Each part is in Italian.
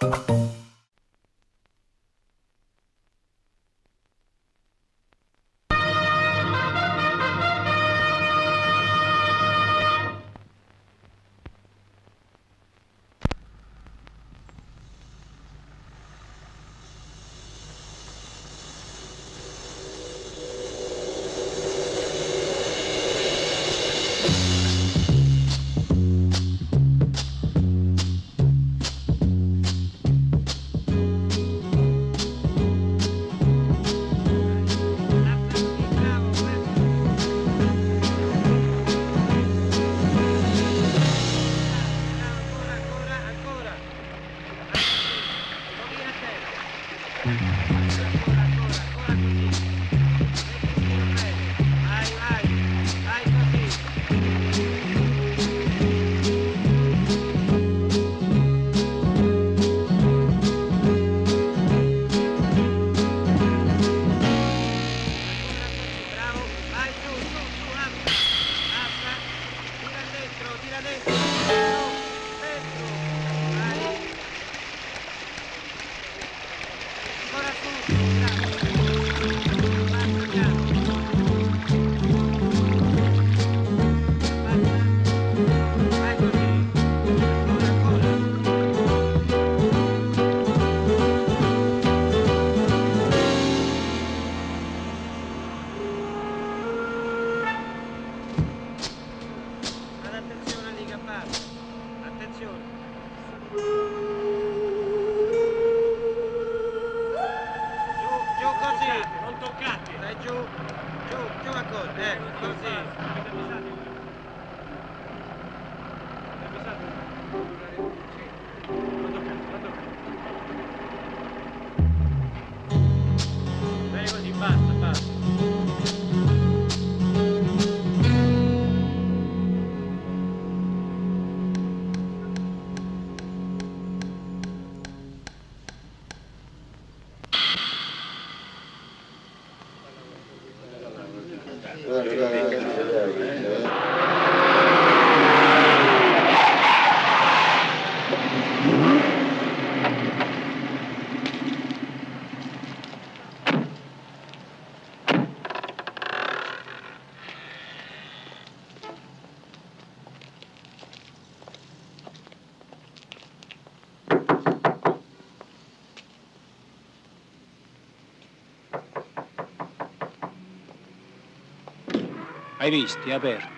Hai visto? È aperto.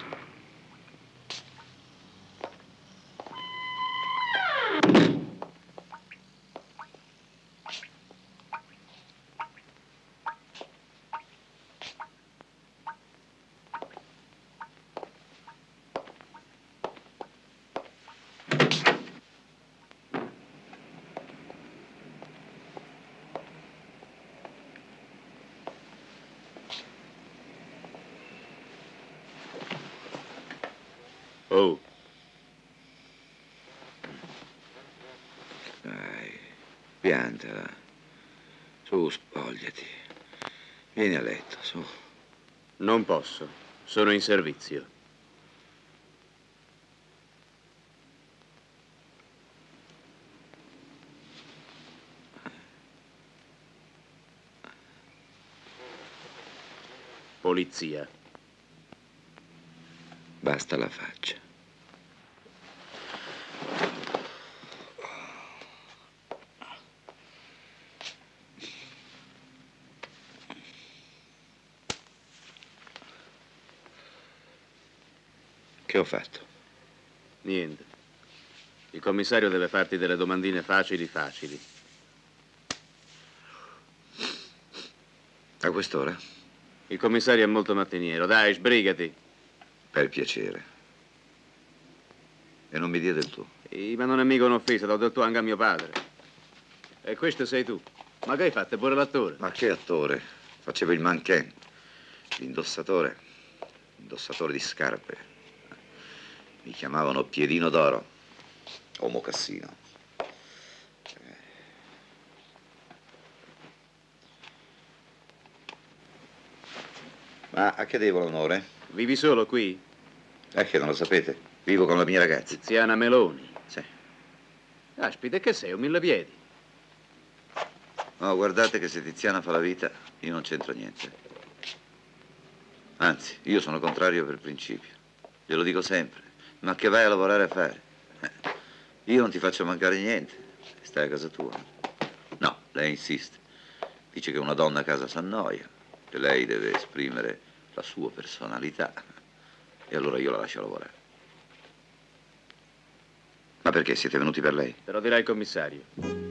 Oh. Dai, piantala. Su, spogliati. Vieni a letto, su. Non posso. Sono in servizio. Polizia. Basta la faccia. Che ho fatto? Niente. Il commissario deve farti delle domandine facili. A quest'ora? Il commissario è molto mattiniero. Dai, sbrigati. Per piacere. E non mi dia del tu. Ma non è mica un'offesa, l'ho detto anche a mio padre. E questo sei tu. Ma che hai fatto? Pure l'attore? Ma che attore? Facevo il mannequin. L'indossatore. Indossatore di scarpe. Mi chiamavano Piedino d'Oro. O Mocassino. Ma a che devo l'onore? Vivi solo qui? È che non lo sapete. Vivo con la mia ragazza. Tiziana Meloni. Sì. Caspita, e che sei, un millepiedi? No, guardate che se Tiziana fa la vita, io non c'entro niente. Anzi, io sono contrario per principio. Glielo dico sempre. Ma che vai a lavorare a fare? Io non ti faccio mancare niente. Stai a casa tua. No, lei insiste. Dice che una donna a casa s'annoia, che lei deve esprimere la sua personalità. E allora io la lascio lavorare. Ma perché siete venuti per lei? Te lo dirà il commissario.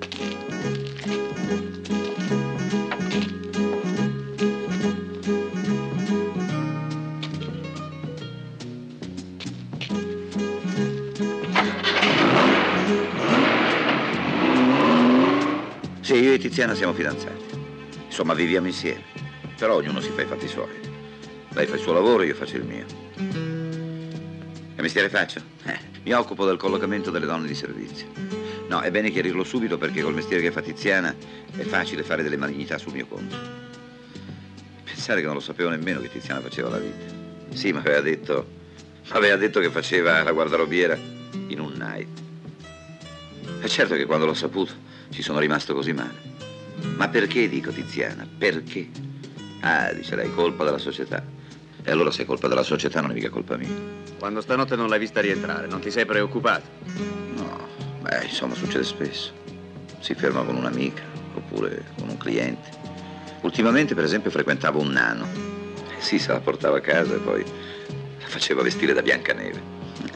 Sì, io e Tiziana siamo fidanzati. Insomma, viviamo insieme. Però ognuno si fa i fatti suoi. Lei fa il suo lavoro, io faccio il mio. Che mestiere faccio? Mi occupo del collocamento delle donne di servizio. No, è bene chiarirlo subito perché col mestiere che fa Tiziana è facile fare delle malignità sul mio conto. Pensare che non lo sapevo nemmeno che Tiziana faceva la vita. Sì, ma aveva detto che faceva la guardarobiera in un night. E certo che quando l'ho saputo ci sono rimasto così male. Ma perché, dico, Tiziana? Perché? Ah, dice lei, colpa della società. E allora se è colpa della società non è mica colpa mia. Quando stanotte non l'hai vista rientrare, non ti sei preoccupato? No, beh, insomma, succede spesso. Si ferma con un'amica, oppure con un cliente. Ultimamente, per esempio, frequentava un nano. Sì, se la portava a casa e poi la faceva vestire da Biancaneve.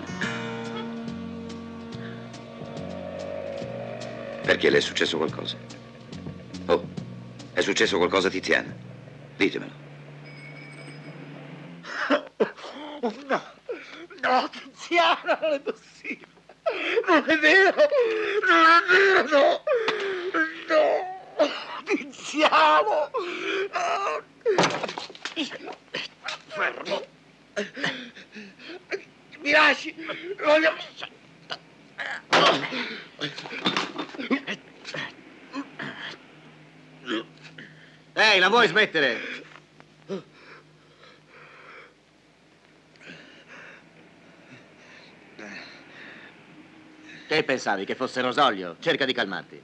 Perché le è successo qualcosa? Oh, è successo qualcosa a Tiziana? Ditemelo. No, Tiziana, non è possibile. Non è vero, non è vero, no. Tiziana. Fermo. Mi lasci, voglio... Ehi, la vuoi smettere? Che pensavi, che fosse Rosolio? Cerca di calmarti.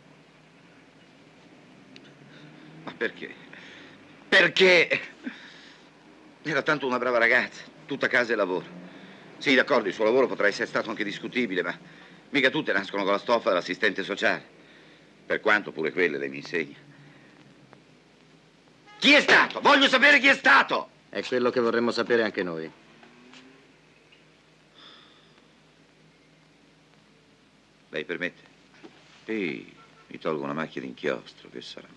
Ma perché? Perché? Era tanto una brava ragazza, tutta casa e lavoro. Sì, d'accordo, il suo lavoro potrà essere stato anche discutibile, ma mica tutte nascono con la stoffa dell'assistente sociale. Per quanto pure quelle lei mi insegna. Chi è stato? Voglio sapere chi è stato! È quello che vorremmo sapere anche noi. Lei permette? Sì, mi tolgo una macchia d'inchiostro, che sarà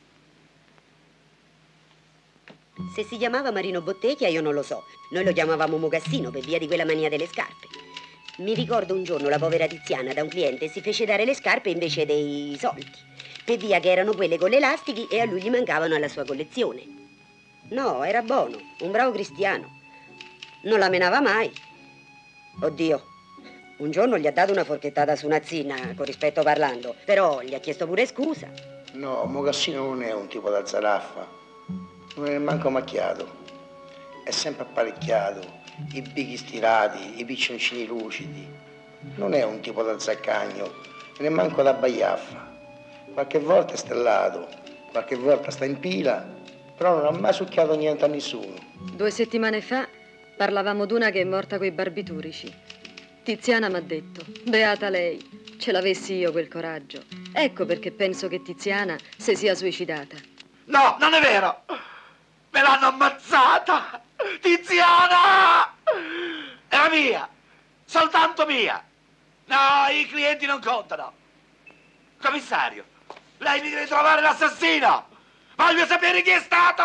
mai? Se si chiamava Marino Bottecchia io non lo so. Noi lo chiamavamo Mocassino per via di quella mania delle scarpe. Mi ricordo un giorno la povera Tiziana da un cliente si fece dare le scarpe invece dei soldi. Per via che erano quelle con le elastiche e a lui gli mancavano alla sua collezione. No, era buono, un bravo cristiano. Non la menava mai. Oddio, un giorno gli ha dato una forchettata su una zinna, con rispetto parlando, però gli ha chiesto pure scusa. No, Mocassino non è un tipo da zaraffa. Non è manco macchiato. È sempre apparecchiato. I bicchi stirati, i piccioncini lucidi. Non è un tipo da zaccagno, e neanche da baiaffa. Qualche volta è stellato, qualche volta sta in pila, però non ha mai succhiato niente a nessuno. 2 settimane fa parlavamo d'una che è morta coi barbiturici. Tiziana m'ha detto, beata lei, ce l'avessi io quel coraggio. Ecco perché penso che Tiziana si sia suicidata. No, non è vero! Me l'hanno ammazzata! Tiziana! Era mia! Soltanto mia! No, i clienti non contano! Commissario, lei mi deve trovare l'assassino! Voglio sapere chi è stato!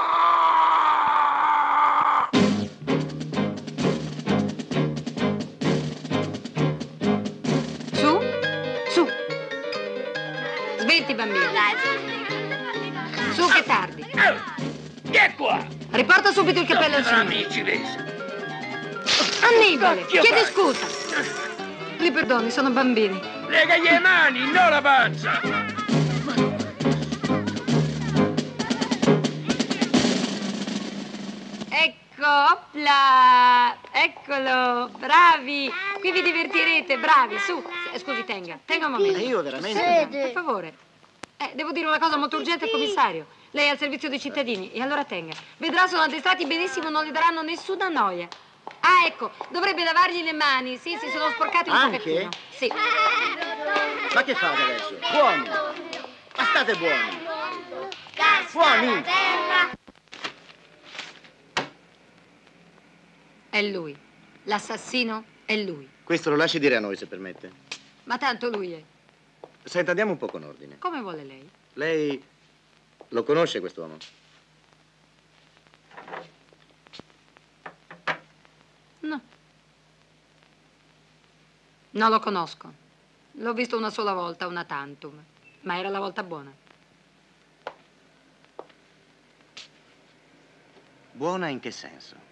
Su, su. Smetti, bambino. Su, che tardi. Chi è qua? Riporta subito il cappello al signore. Amici lesi. Annibale, chiedi scusa. Li perdoni, sono bambini. Legagli le mani, non la pancia! Ecco, opla, eccolo, bravi. Qui vi divertirete, bravi, su. Scusi, tenga un momento. Io veramente... Per favore. Devo dire una cosa molto urgente al commissario. Lei è al servizio dei cittadini e allora tenga. Vedrà, sono addestrati benissimo, non gli daranno nessuna noia. Ah, ecco, dovrebbe lavargli le mani. Sì, si sono sporcati un Anche? pochettino. Sì. Ma che fate adesso? Buoni! Ma state buoni! Buoni! È lui. L'assassino è lui. Questo lo lasci dire a noi, se permette. Ma tanto lui è. Senta, andiamo un po' con ordine. Come vuole lei? Lei lo conosce quest'uomo? No. Non lo conosco. L'ho visto una sola volta, una tantum. Ma era la volta buona. Buona in che senso?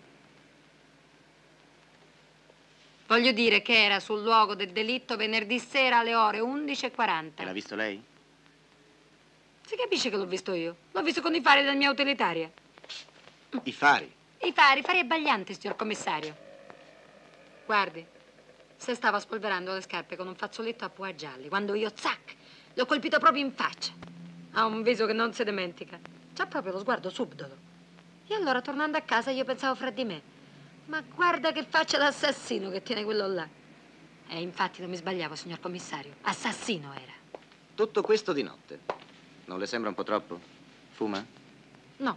Voglio dire che era sul luogo del delitto venerdì sera alle ore 11:40. E l'ha visto lei? Si capisce che l'ho visto io. L'ho visto con i fari della mia utilitaria. I fari. I fari abbaglianti, signor commissario. Guardi, se stava spolverando le scarpe con un fazzoletto a poa gialli, quando io, zac, l'ho colpito proprio in faccia. Ha un viso che non si dimentica. C'ha proprio lo sguardo subdolo. E allora, tornando a casa, io pensavo fra di me. Ma guarda che faccia d'assassino che tiene quello là. E infatti non mi sbagliavo, signor commissario. Assassino era. Tutto questo di notte. Non le sembra un po' troppo? Fuma? No.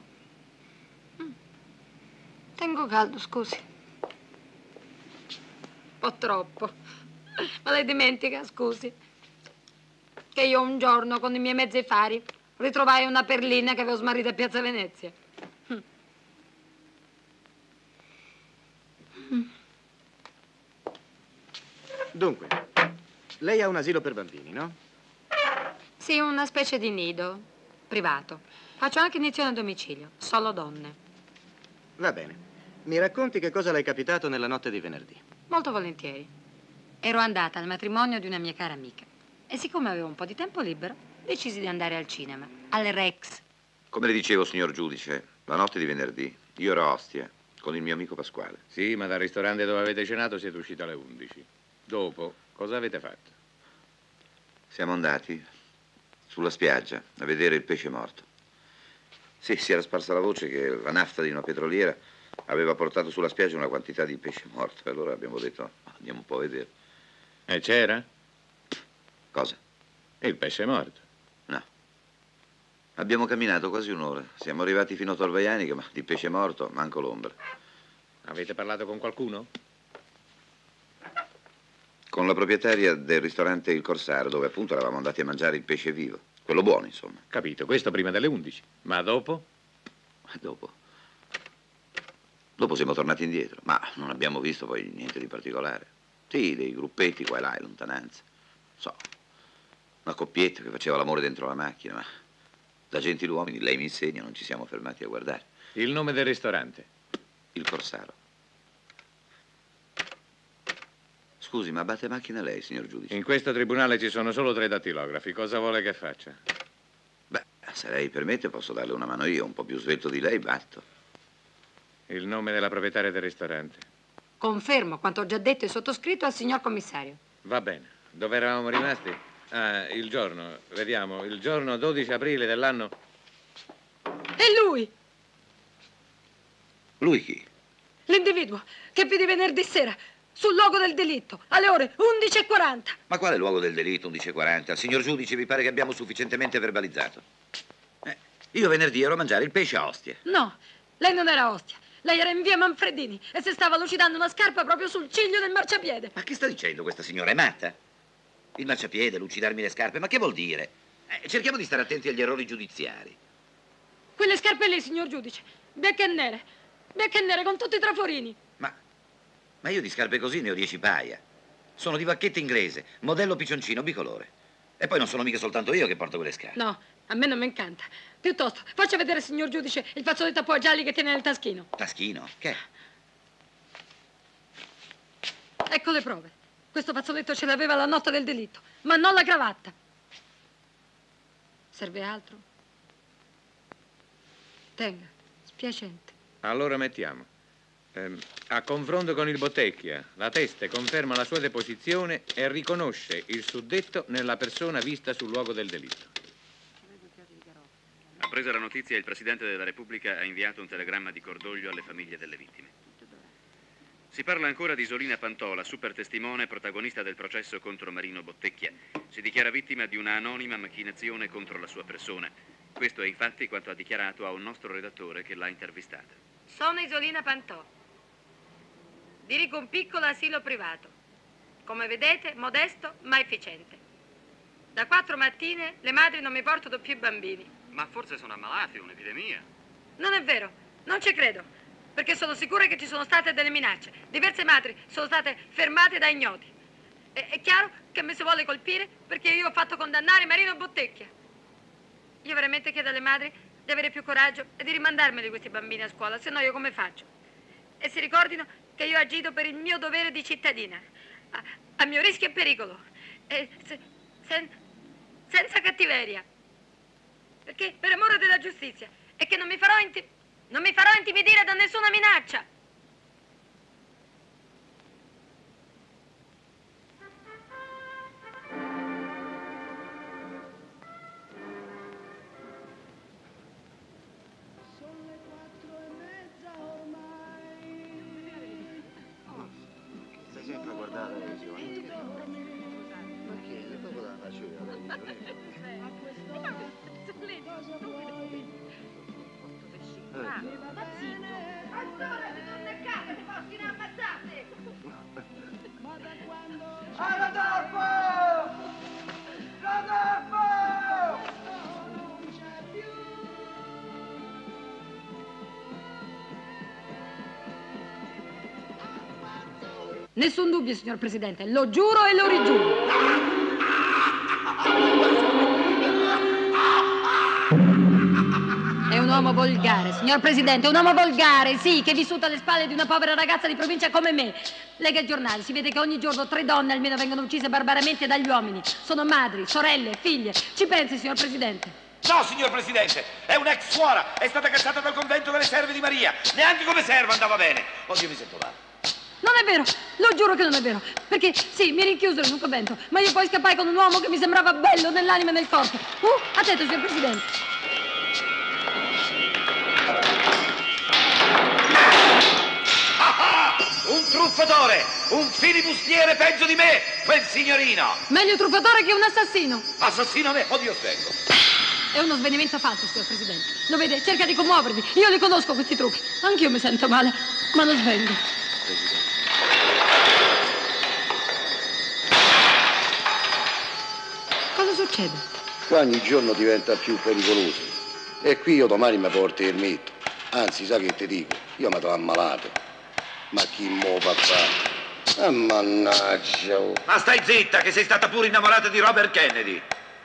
Tengo caldo, scusi. Un po' troppo. Ma lei dimentica, scusi, che io un giorno con i miei mezzi fari ritrovai una perlina che avevo smarrita a Piazza Venezia. Dunque, lei ha un asilo per bambini, no? Sì, una specie di nido privato. Faccio anche iniezione a domicilio, solo donne. Va bene. Mi racconti che cosa le è capitato nella notte di venerdì. Molto volentieri. Ero andata al matrimonio di una mia cara amica e siccome avevo un po' di tempo libero, decisi di andare al cinema, al Rex. Come le dicevo, signor giudice, la notte di venerdì io ero a Ostia con il mio amico Pasquale. Sì, ma dal ristorante dove avete cenato siete usciti alle 11. Dopo, cosa avete fatto? Siamo andati sulla spiaggia a vedere il pesce morto. Sì, si era sparsa la voce che la nafta di una petroliera aveva portato sulla spiaggia una quantità di pesce morto. E allora abbiamo detto, andiamo un po' a vedere. E c'era? Cosa? Il pesce morto. No. Abbiamo camminato quasi un'ora. Siamo arrivati fino a Torvaianica, ma di pesce morto manco l'ombra. Avete parlato con qualcuno? Con la proprietaria del ristorante Il Corsaro, dove appunto eravamo andati a mangiare il pesce vivo. Quello buono, insomma. Capito, questo prima delle 11. Ma dopo? E dopo siamo tornati indietro, ma non abbiamo visto poi niente di particolare. Sì, dei gruppetti qua e là in lontananza. So, una coppietta che faceva l'amore dentro la macchina, ma da gentiluomini, lei mi insegna, non ci siamo fermati a guardare. Il nome del ristorante? Il Corsaro. Scusi, ma batte macchina lei, signor giudice? In questo tribunale ci sono solo 3 dattilografi. Cosa vuole che faccia? Beh, se lei permette posso darle una mano io, un po' più svelto di lei, batto. Il nome della proprietaria del ristorante? Confermo quanto ho già detto e sottoscritto al signor commissario. Va bene. Dove eravamo rimasti? Ah, il giorno, vediamo, il giorno 12 aprile dell'anno... È lui! Lui chi? L'individuo che vidi venerdì sera sul luogo del delitto alle ore 11:40. Ma quale luogo del delitto, 11:40? Signor giudice, mi pare che abbiamo sufficientemente verbalizzato. Io venerdì ero a mangiare il pesce a Ostia. No, lei non era a Ostia. Lei era in via Manfredini e si stava lucidando una scarpa proprio sul ciglio del marciapiede. Ma che sta dicendo questa signora? È matta? Il marciapiede, lucidarmi le scarpe, ma che vuol dire? Cerchiamo di stare attenti agli errori giudiziari. Quelle scarpe lì, signor giudice, bianche e nere con tutti i traforini. Ma io di scarpe così ne ho 10 paia. Sono di vacchetta inglese, modello piccioncino, bicolore. E poi non sono mica soltanto io che porto quelle scarpe. No, a me non mi incanta. Piuttosto, faccia vedere, signor giudice, il fazzoletto a poa gialli che tiene nel taschino. Taschino? Che è? Ecco le prove. Questo fazzoletto ce l'aveva la notte del delitto, ma non la cravatta. Serve altro? Tenga, spiacente. Allora mettiamo. A confronto con il Bottecchia, la teste conferma la sua deposizione e riconosce il suddetto nella persona vista sul luogo del delitto. Appresa la notizia, il Presidente della Repubblica ha inviato un telegramma di cordoglio alle famiglie delle vittime. Si parla ancora di Isolina Pantò, super testimone protagonista del processo contro Marino Bottecchia. Si dichiara vittima di una anonima macchinazione contro la sua persona. Questo è infatti quanto ha dichiarato a un nostro redattore che l'ha intervistata. Sono Isolina Pantò. Dirigo un piccolo asilo privato. Come vedete, modesto ma efficiente. Da 4 mattine le madri non mi portano più i bambini. Ma forse sono ammalati, un'epidemia. Non è vero, non ci credo, perché sono sicura che ci sono state delle minacce. Diverse madri sono state fermate da ignoti. È chiaro che mi si vuole colpire perché io ho fatto condannare Marino Bottecchia. Io veramente chiedo alle madri di avere più coraggio e di rimandarmeli questi bambini a scuola, se no io come faccio? E si ricordino che io ho agito per il mio dovere di cittadina, a mio rischio e pericolo, e senza cattiveria. Perché per amore della giustizia e che non mi farò intimidire da nessuna minaccia. Stai sempre a guardare la televisione. Ma che? Se proprio la faccio io la televisione. Nessun dubbio, signor Presidente, lo giuro e lo rigiuro. È un uomo volgare, signor Presidente, un uomo volgare, sì, che è vissuto alle spalle di una povera ragazza di provincia come me. Lega il giornale, si vede che ogni giorno 3 donne almeno vengono uccise barbaramente dagli uomini. Sono madri, sorelle, figlie. Ci pensi, signor Presidente? No, signor Presidente, è un'ex suora, è stata cacciata dal convento delle serve di Maria. Neanche come serva andava bene. Oggi mi sento male. Non è vero, lo giuro che non è vero. Perché sì, mi rinchiusero in un convento, ma io poi scappai con un uomo che mi sembrava bello nell'anima e nel corpo. Attento, signor Presidente. Un truffatore, un filibustiere peggio di me, quel signorino. Meglio truffatore che un assassino. Assassino a me, oddio svengo. È uno svenimento falso, signor Presidente. Lo vede, cerca di commuovervi. Io li conosco questi trucchi. Anch'io mi sento male, ma non svengo. Presidente. Cosa succede? Ogni giorno diventa più pericoloso. E qui io domani mi porto il mito. Anzi, sa che ti dico? Io mi trovo ammalato. Ma chi mo papà? Mannaggia. Ma stai zitta, che sei stata pure innamorata di Robert Kennedy.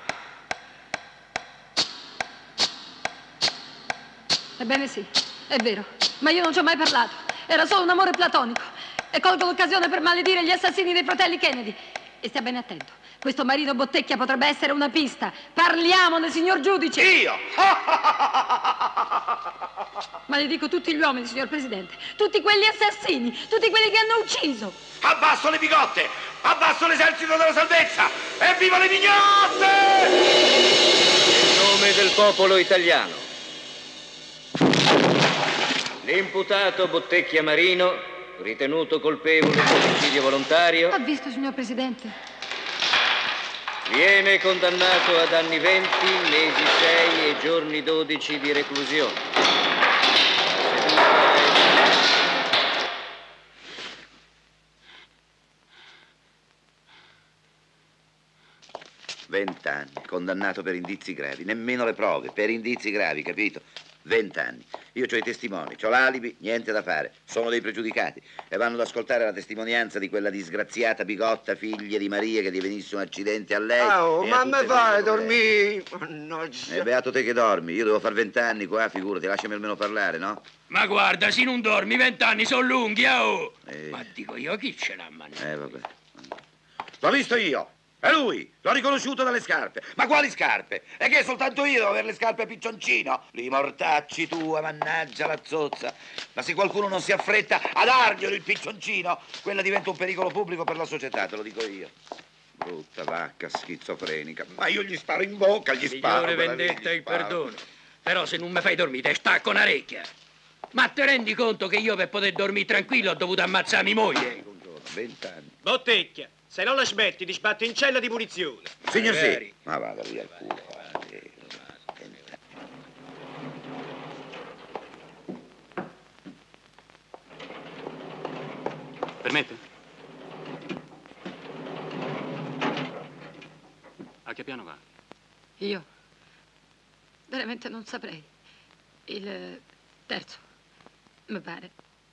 Ebbene sì, è vero. Ma io non ci ho mai parlato. Era solo un amore platonico. E colgo l'occasione per maledire gli assassini dei fratelli Kennedy. E stia bene attento. Questo Marino Bottecchia potrebbe essere una pista. Parliamone, signor giudice. Io? Maledico tutti gli uomini, signor Presidente. Tutti quegli assassini. Tutti quelli che hanno ucciso. Abbasso le bigotte! Abbasso l'esercito della salvezza! Evviva le mignotte! In nome del popolo italiano. L'imputato Bottecchia Marino, ritenuto colpevole di omicidio volontario, Ha visto, signor Presidente? viene condannato ad anni 20, mesi 6 e giorni 12 di reclusione. La seduta è... 20 anni, condannato per indizi gravi, nemmeno le prove, per indizi gravi, capito? 20 anni. Io ho i testimoni, ho l'alibi, niente da fare. Sono dei pregiudicati e vanno ad ascoltare la testimonianza di quella disgraziata bigotta, figlia di Maria, che divenisse un accidente a lei. Ma me fai dormire? Mannaggia. E beato te che dormi, io devo fare 20 anni qua, figurati, lasciami almeno parlare, no? Ma guarda, se non dormi, 20 anni sono lunghi, oh! Ma dico io, chi ce l'ha, man? Vabbè. L'ho visto io! È lui! L'ho riconosciuto dalle scarpe! Ma quali scarpe? E che soltanto io devo avere le scarpe piccioncino? Li mortacci tua, mannaggia la zozza! Ma se qualcuno non si affretta a darglielo il piccioncino, quella diventa un pericolo pubblico per la società, te lo dico io. Brutta vacca schizofrenica. Ma io gli sparo in bocca, gli sparo. Signore vendetta e perdono. Però se non mi fai dormire, te stacco una orecchia. Ma ti rendi conto che io per poter dormire tranquillo ho dovuto ammazzare mia moglie? 20 anni. Bottecchia, se non la smetti ti sbatto in cella di punizione. Signor Magari. sì. Ma vada via il culo. Permette? A che piano va? Io veramente non saprei. Il terzo, mi pare.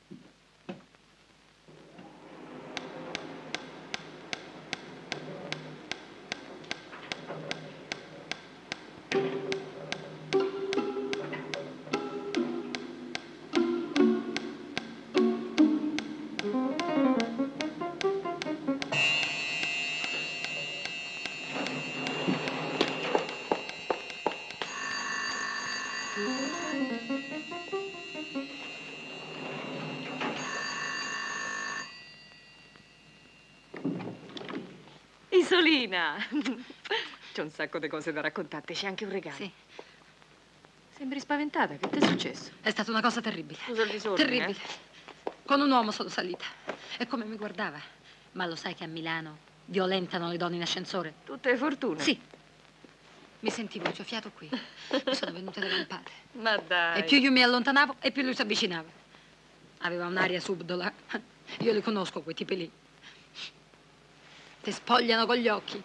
Isolina! C'è un sacco di cose da raccontarti, c'è anche un regalo. Sì, Sembri spaventata, che ti è successo? è stata una cosa terribile. Scusa il disordine. Terribile. Con un uomo sono salita. E come mi guardava. Ma lo sai che a Milano violentano le donne in ascensore? Tutte le fortune. Sì. Mi sentivo il suo fiato qui. Mi sono venute le lampate. Ma dai. E più io mi allontanavo e più lui si avvicinava. Aveva un'aria subdola. Io li conosco, quei tipi lì. Ti spogliano con gli occhi.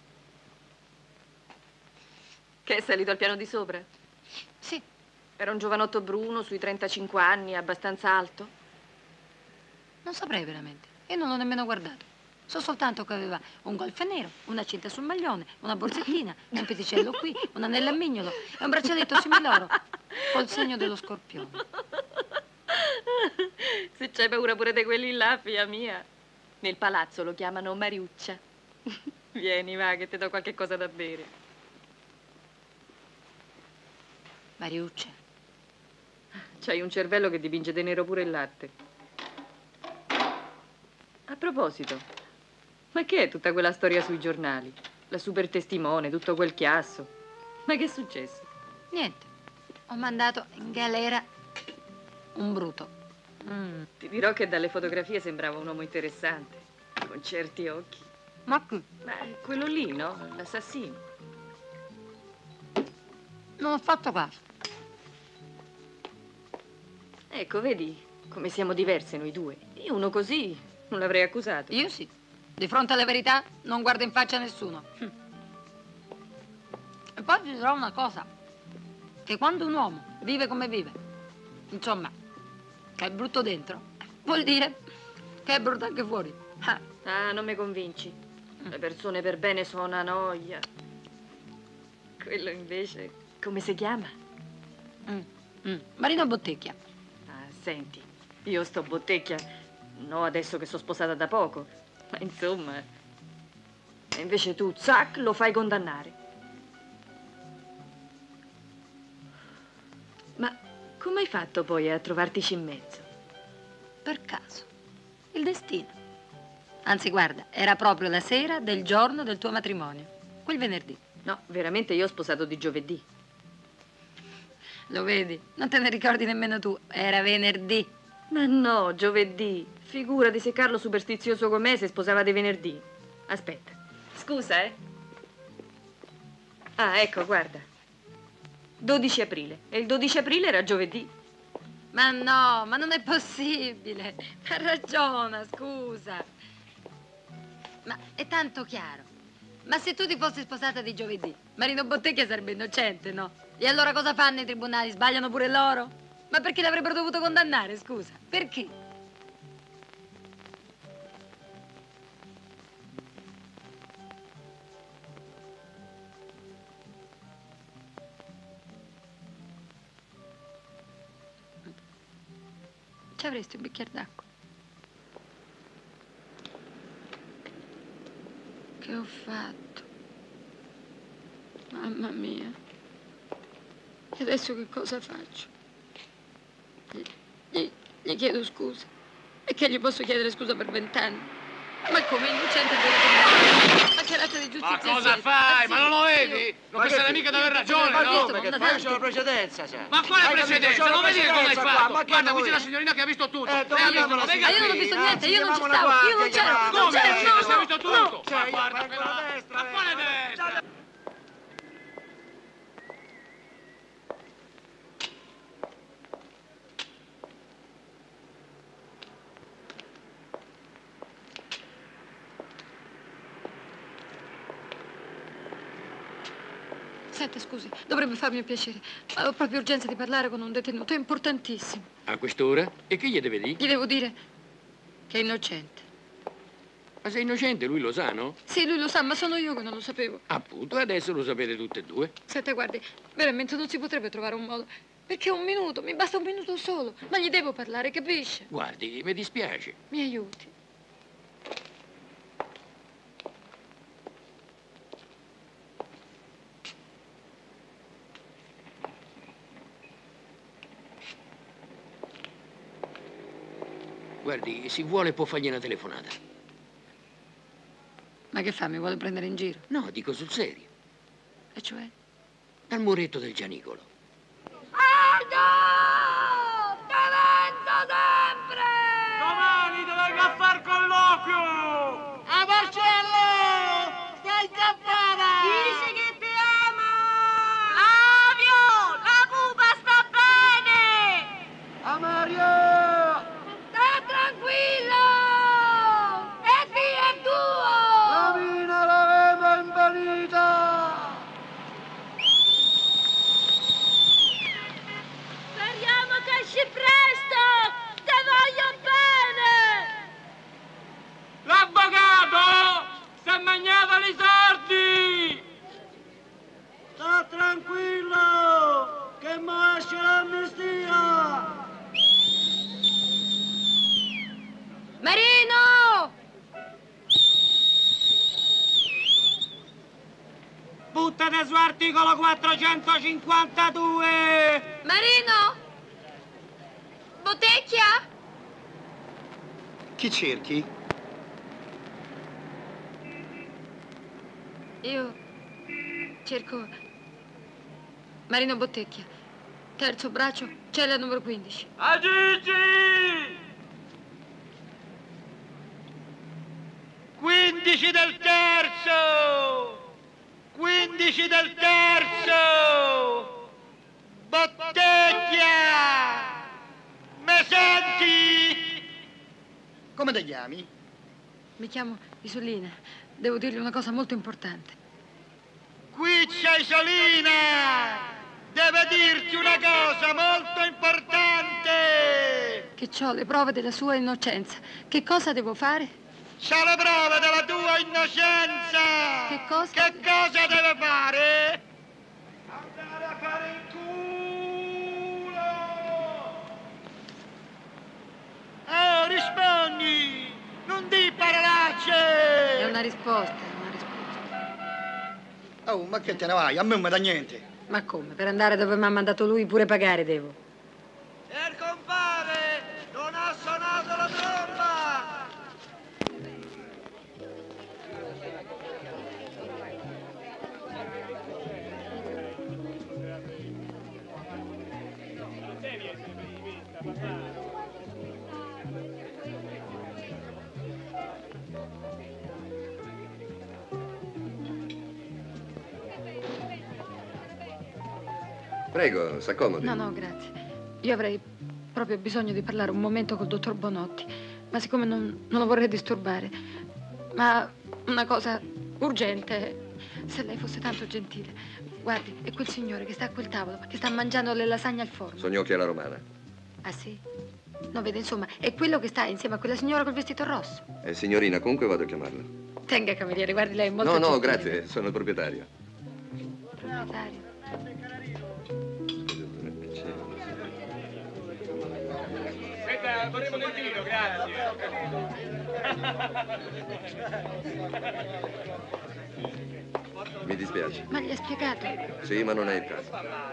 Che è salito al piano di sopra? Sì. Era un giovanotto bruno, sui 35 anni, abbastanza alto. Non saprei veramente. Io non l'ho nemmeno guardato. So soltanto che aveva un golfe nero, una cinta sul maglione, una borsettina, un peticello qui, un anello a mignolo e un braccialetto similoro col segno dello scorpione. Se c'hai paura pure di quelli là, figlia mia. Nel palazzo lo chiamano Mariuccia. Vieni, va, che ti do qualche cosa da bere. Mariuccia. C'hai un cervello che dipinge di nero pure il latte. A proposito, ma che è tutta quella storia sui giornali? La super testimone, tutto quel chiasso. Ma che è successo? Niente. Ho mandato in galera un bruto. Ti dirò che dalle fotografie sembrava un uomo interessante, con certi occhi. Ma che? Ma quello lì, no? L'assassino. Non ho fatto caso. Ecco, vedi come siamo diverse noi due. Io uno così non l'avrei accusato. Io sì. Di fronte alla verità non guardo in faccia a nessuno. E poi ti dirò una cosa. Che quando un uomo vive come vive, insomma, che è brutto dentro, vuol dire che è brutto anche fuori. Ah, non mi convinci. Le persone per bene sono una noia. Quello invece, come si chiama? Marino Bottecchia. Ah, senti, io sto Bottecchia, no adesso che sono sposata da poco, ma insomma. E invece tu, zac, lo fai condannare. Ma come hai fatto poi a trovartici in mezzo? Per caso. Il destino. Anzi, guarda, era proprio la sera del giorno del tuo matrimonio. Quel venerdì. No, veramente io ho sposato di giovedì. Lo vedi? Non te ne ricordi nemmeno tu. Era venerdì. Ma no, giovedì. Figurati se Carlo superstizioso come me si sposava di venerdì. Aspetta. Scusa, eh? Ah, ecco, guarda. 12 aprile. E il 12 aprile era giovedì. Ma no, ma non è possibile. Ha ragione, scusa. Ma è tanto chiaro. Ma se tu ti fossi sposata di giovedì, Marino Bottecchia sarebbe innocente, no? E allora cosa fanno i tribunali? Sbagliano pure loro? Ma perché l'avrebbero dovuto condannare, scusa? Perché? Ci avresti un bicchiere d'acqua? Che ho fatto? Mamma mia. E adesso che cosa faccio? Gli chiedo scusa. E che gli posso chiedere scusa per 20 anni? Ma come innocente? Ma che razza di giustizia. Ma cosa fai? Ma non lo vedi? Non pensare mica di aver ragione, ma no? come? Che fai? Io c'ho la precedenza, sai. Ma quale Hai capito? precedenza? C'ho la Non vedi che cosa hai precedenza fatto? qua, ma che Guarda, qui vuoi? c'è la signorina che ha visto tutto. Lei ha chiamiamola visto, la venga io non ho qui. visto niente, io non ci chiamiamola stavo, guardia, io non c'ero, chiamala. non Come? c'ero, Si è visto tutto? Ma Cioè, guarda fai quella... quella destra, Ma quale destra? Senta, scusi, dovrebbe farmi un piacere. Ho proprio urgenza di parlare con un detenuto, è importantissimo. A quest'ora? E che gli deve dire? Gli devo dire che è innocente. Ma sei innocente, lui lo sa, no? Sì, lui lo sa, ma sono io che non lo sapevo. Appunto, e adesso lo sapete tutte e due. Senta, guardi, veramente non si potrebbe trovare un modo. Perché un minuto, mi basta un minuto solo. Ma gli devo parlare, capisce? Guardi, mi dispiace. Mi aiuti. Guardi, se vuole può fargli una telefonata. Ma che fa, mi vuole prendere in giro? No, dico sul serio. E cioè? Dal muretto del Gianicolo. Aldo! Ti vento sempre! Domani ti vengo a far colloquio! A Marcello! Stai campana! Dice che ti ama! Flavio! La pupa sta bene! A Mario! Sta tranquillo! E via è tuo! La mina l'avevo impanita! Speriamo che esci presto! Te voglio bene! L'avvocato si è mangiato i sordi! Sta tranquillo! Che mo esce l'amnistia! Marino! Buttate su articolo 452! Marino! Botecchia? Chi cerchi? Io cerco Marino Botecchia. Terzo braccio, cella numero 15. A Gigi! 15 del terzo! 15 del terzo! Botteglia! Me senti? Come ti chiami? Mi chiamo Isolina. Devo dirgli una cosa molto importante. Qui c'è Isolina! Deve dirti una cosa molto importante! Che ho le prove della sua innocenza. Che cosa devo fare? C'ha le prove della tua innocenza! Che cosa? Che cosa deve fare? Andare a fare il culo! Oh, rispondi! Non di parolacce! È una risposta, è una risposta. Oh, ma che te ne vai? A me non mi dà niente. Ma come? Per andare dove mi ha mandato lui pure pagare devo. Il compare non ha suonato la tromba! Prego, s'accomodi. No, no, grazie. Io avrei proprio bisogno di parlare un momento col dottor Bonotti, ma siccome non lo vorrei disturbare, ma una cosa urgente, se lei fosse tanto gentile. Guardi, è quel signore che sta a quel tavolo, che sta mangiando le lasagne al forno. Sognocchi alla romana. Ah, sì? No, vede, insomma, è quello che sta insieme a quella signora col vestito rosso. Signorina, comunque vado a chiamarla. Tenga, cameriere, guardi, lei è molto No, no, gentile. grazie, sono il proprietario. Proprietario. Aspetta, vorremmo del vino, grazie. Mi dispiace. Ma gli ha spiegato? Sì, ma non è il caso.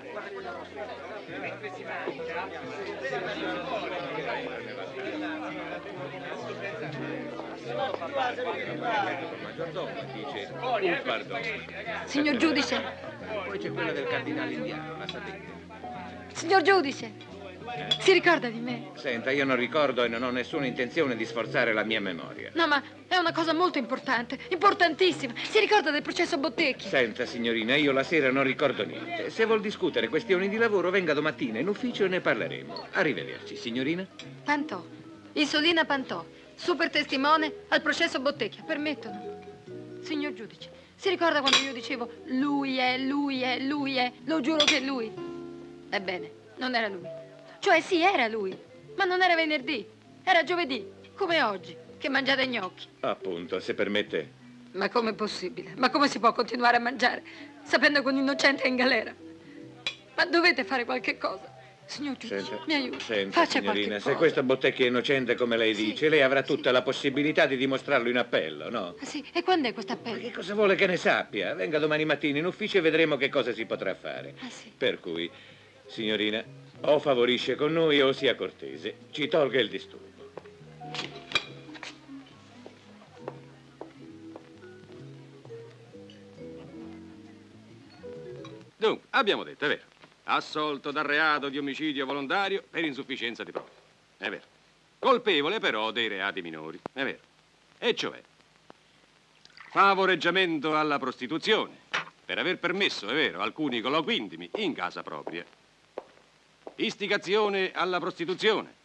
Maggiordomo dice un pardon. Signor giudice. Poi c'è quella del cardinale indiano, la sapete? Signor giudice. Si ricorda di me? Senta, io non ricordo e non ho nessuna intenzione di sforzare la mia memoria. No, ma è una cosa molto importante, importantissima. Si ricorda del processo Bottecchi? Senta, signorina, io la sera non ricordo niente. Se vuol discutere questioni di lavoro, venga domattina in ufficio e ne parleremo. Arrivederci, signorina. Pantò. Isolina Pantò, super testimone al processo Bottecchia. Permettono? Signor giudice, si ricorda quando io dicevo lui è, lui è, lui è? Lo giuro che è lui. Ebbene, non era lui. Cioè sì, era lui, ma non era venerdì, era giovedì, come oggi, che mangiate gnocchi. Appunto, se permette. Ma com'è possibile? Ma come si può continuare a mangiare sapendo che un innocente è in galera? Ma dovete fare qualche cosa. Signor giudice, mi aiuti. Senta, Faccia signorina, qualche se cosa. questo Bottecchi è innocente come lei Sì, dice, lei avrà tutta sì. la possibilità di dimostrarlo in appello, no? Ah, sì, e quando è questo Ma appello? che cosa vuole che ne sappia? Venga domani mattina in ufficio e vedremo che cosa si potrà fare. Ah, sì. Per cui, signorina, o favorisce con noi o sia cortese. Ci tolga il disturbo. Dunque, abbiamo detto, è vero, assolto dal reato di omicidio volontario per insufficienza di prove. È vero. Colpevole però dei reati minori. È vero. E cioè, favoreggiamento alla prostituzione per aver permesso, è vero, alcuni colloqui intimi in casa propria. Istigazione alla prostituzione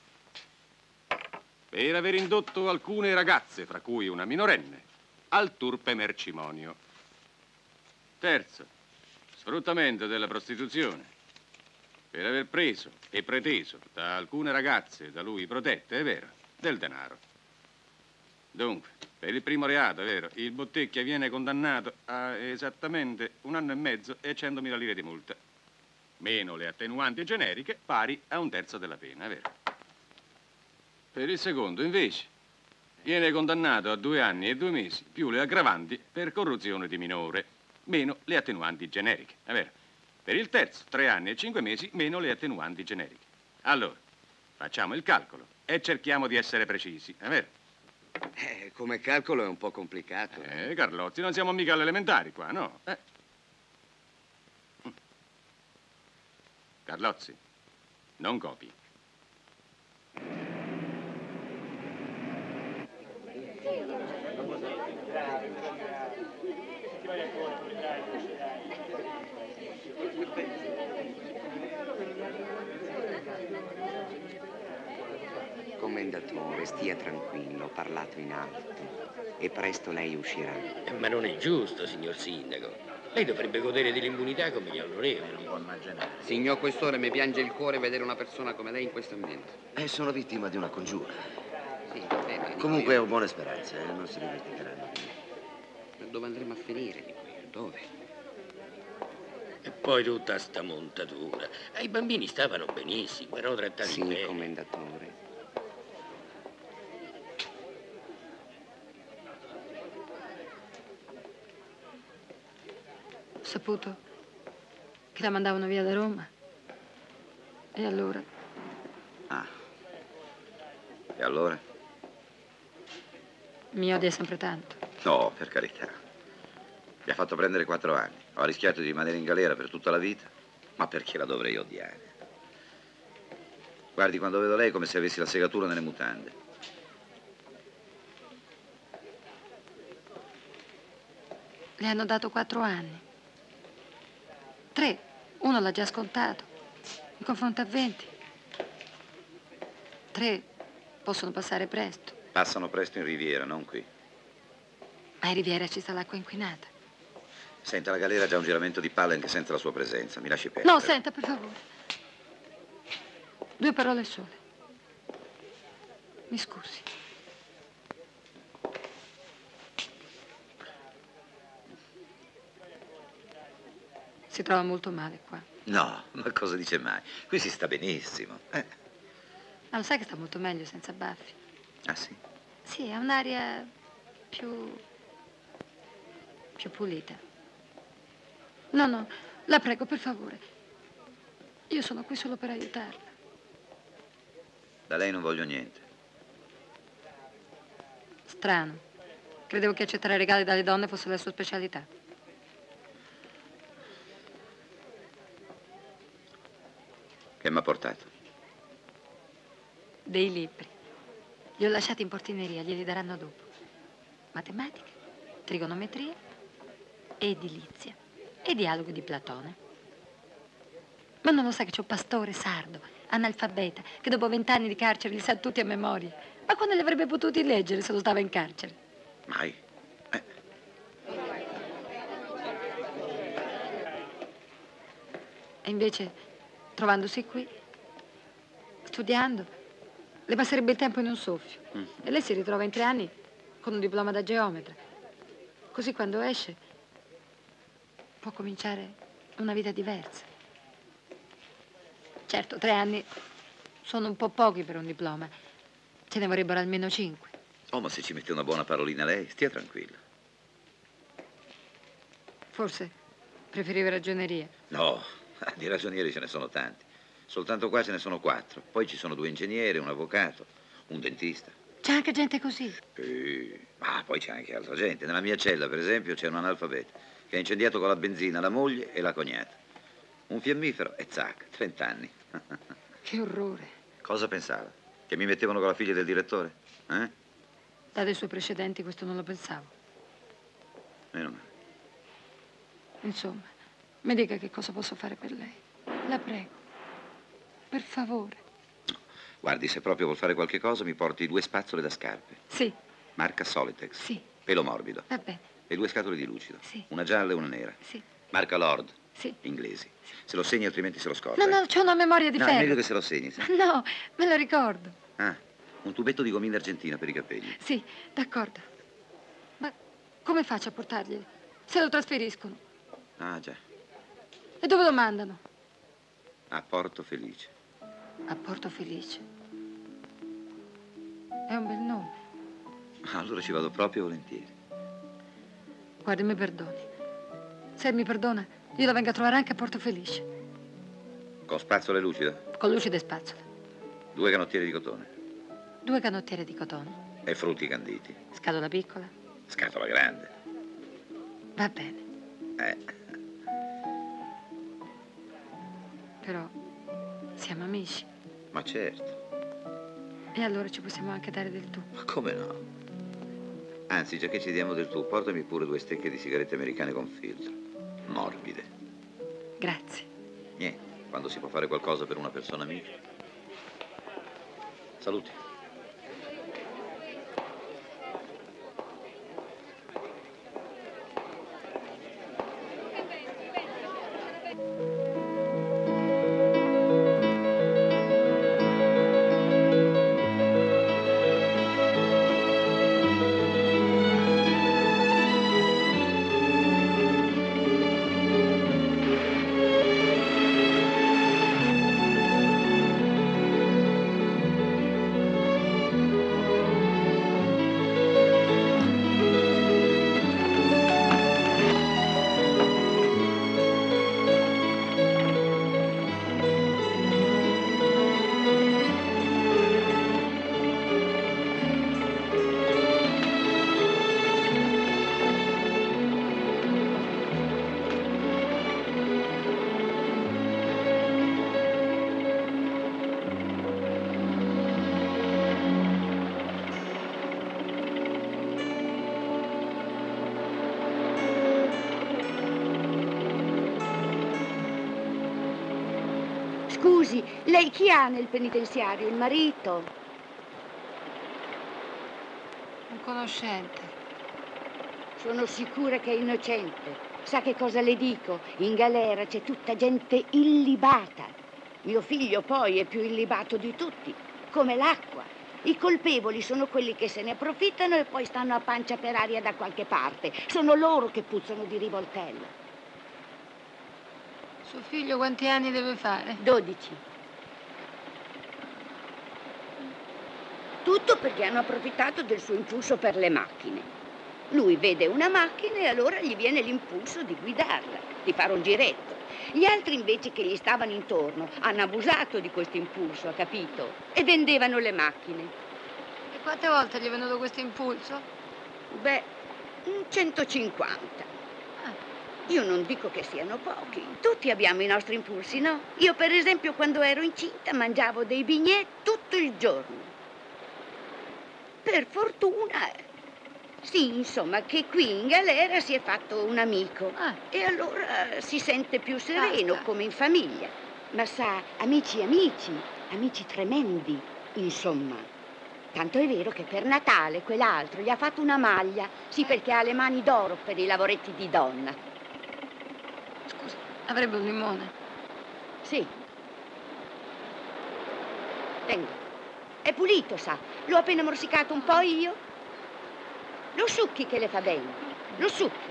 per aver indotto alcune ragazze, fra cui una minorenne, al turpe mercimonio. Terzo, sfruttamento della prostituzione per aver preso e preteso da alcune ragazze da lui protette, è vero, del denaro. Dunque, per il primo reato, è vero, il Bottecchia viene condannato a esattamente 1 anno e mezzo e 100.000 lire di multa, meno le attenuanti generiche, pari a 1/3 della pena, è vero. Per il secondo, invece, viene condannato a 2 anni e 2 mesi, più le aggravanti per corruzione di minore, meno le attenuanti generiche, è vero. Per il terzo, 3 anni e 5 mesi, meno le attenuanti generiche. Allora, facciamo il calcolo e cerchiamo di essere precisi, è vero? Come calcolo è un po' complicato. Carlozzi, non siamo mica alle elementari qua, no? Carlozzi, non copi. Commendatore, stia tranquillo, ho parlato in alto e presto lei uscirà. Ma non è giusto, signor Sindaco. Lei dovrebbe godere dell'immunità come gli onorevoli. Non può immaginare. Signor Questore, mi piange il cuore vedere una persona come lei in questo ambiente. Sono vittima di una congiura. Sì, bene. Comunque ho buone speranze, non si dimenticheranno. Ma dove andremo a finire di qui? Dove? E poi tutta sta montatura. I bambini stavano benissimo, erano trattati Sì, bene. commendatore. Ho saputo che la mandavano via da Roma. E allora? Ah. E allora? Mi odia sempre tanto. No, per carità. Mi ha fatto prendere 4 anni. Ho rischiato di rimanere in galera per tutta la vita. Ma perché la dovrei odiare? Guardi, quando vedo lei è come se avessi la segatura nelle mutande. Le hanno dato 4 anni. 3. Uno l'ha già scontato. In confronto a 20. 3 possono passare presto. Passano presto in Riviera, non qui. Ma in Riviera ci sta l'acqua inquinata. Senta, la galera ha già un giramento di palle anche senza la sua presenza. Mi lasci perdere. No, senta, per favore. 2 parole sole. Mi scusi. Si trova molto male qua. No, ma cosa dice mai? Qui si sta benissimo. Ma lo sai che sta molto meglio senza baffi? Ah, sì? Sì, ha un'aria più pulita. No, no, la prego, per favore. Io sono qui solo per aiutarla. Da lei non voglio niente. Strano. Credevo che accettare regali dalle donne fosse la sua specialità. Che mi ha portato? Dei libri. Li ho lasciati in portineria, glieli daranno dopo. Matematica, trigonometria, edilizia e dialoghi di Platone. Ma non lo sa che c'ho pastore sardo, analfabeta, che dopo 20 anni di carcere li sa tutti a memoria. Ma quando li avrebbe potuti leggere se lo stava in carcere? Mai. E invece, trovandosi qui, studiando, le passerebbe il tempo in un soffio. E lei si ritrova in 3 anni con un diploma da geometra. Così quando esce può cominciare una vita diversa. Certo, 3 anni sono un po' pochi per un diploma. Ce ne vorrebbero almeno 5. Oh, ma se ci mette una buona parolina lei, stia tranquilla. Forse preferiva ragioneria. No, di ragionieri ce ne sono tanti. Soltanto qua ce ne sono 4. Poi ci sono 2 ingegneri, un avvocato, un dentista. C'è anche gente così. Ma poi c'è anche altra gente. Nella mia cella, per esempio, c'è un analfabeta che ha incendiato con la benzina la moglie e la cognata. Un fiammifero e zac, 30 anni. Che orrore. Cosa pensava? Che mi mettevano con la figlia del direttore? Date i suoi precedenti, questo non lo pensavo. Meno male. Insomma, mi dica che cosa posso fare per lei. La prego. Per favore. Guardi, se proprio vuol fare qualche cosa, mi porti 2 spazzole da scarpe. Sì. Marca Solitex. Sì. Pelo morbido. Va bene. E 2 scatole di lucido. Sì. Una gialla e una nera. Sì. Marca Lord. Sì. Inglesi. Se lo segni, altrimenti se lo scorda. No, no, c'ho una memoria di No, ferro. è meglio che se lo segni, sa? No, me lo ricordo. Ah, un tubetto di gomina argentina per i capelli. Sì, d'accordo. Ma come faccio a portarglieli? Se lo trasferiscono. Ah, già. E dove lo mandano? A Porto Felice. A Porto Felice. È un bel nome. Allora ci vado proprio volentieri. Guardi, mi perdoni. Se mi perdona, io la vengo a trovare anche a Porto Felice. Con spazzole lucide? Con lucide spazzola. 2 canottiere di cotone. 2 canottiere di cotone. E frutti canditi. Scatola piccola. Scatola grande. Va bene. Però siamo amici. Ma certo. E allora ci possiamo anche dare del tu. Ma come no? Anzi, già che ci diamo del tu, portami pure 2 stecche di sigarette americane con filtro. Morbide. Grazie. Niente, quando si può fare qualcosa per una persona amica. Saluti. Scusi, lei chi ha nel penitenziario? Il marito? Un conoscente. Sono sicura che è innocente. Sa che cosa le dico? In galera c'è tutta gente illibata. Mio figlio poi è più illibato di tutti, come l'acqua. I colpevoli sono quelli che se ne approfittano e poi stanno a pancia per aria da qualche parte. Sono loro che puzzano di rivoltella. Suo figlio quanti anni deve fare? 12. Tutto perché hanno approfittato del suo impulso per le macchine. Lui vede una macchina e allora gli viene l'impulso di guidarla, di fare un giretto. Gli altri invece che gli stavano intorno hanno abusato di questo impulso, ha capito? E vendevano le macchine. E quante volte gli è venuto questo impulso? Beh, 150. Io non dico che siano pochi. Tutti abbiamo i nostri impulsi, no? Io, per esempio, quando ero incinta mangiavo dei bignè tutto il giorno. Per fortuna, sì, insomma, che qui in galera si è fatto un amico. E allora si sente più sereno, come in famiglia. Ma sa, amici tremendi, insomma. Tanto è vero che per Natale quell'altro gli ha fatto una maglia. Sì, perché ha le mani d'oro per i lavoretti di donna. Avrebbe un limone? Sì. Tengo. È pulito, sa. L'ho appena morsicato un po' io. Lo succhi che le fa bene. Lo succhi.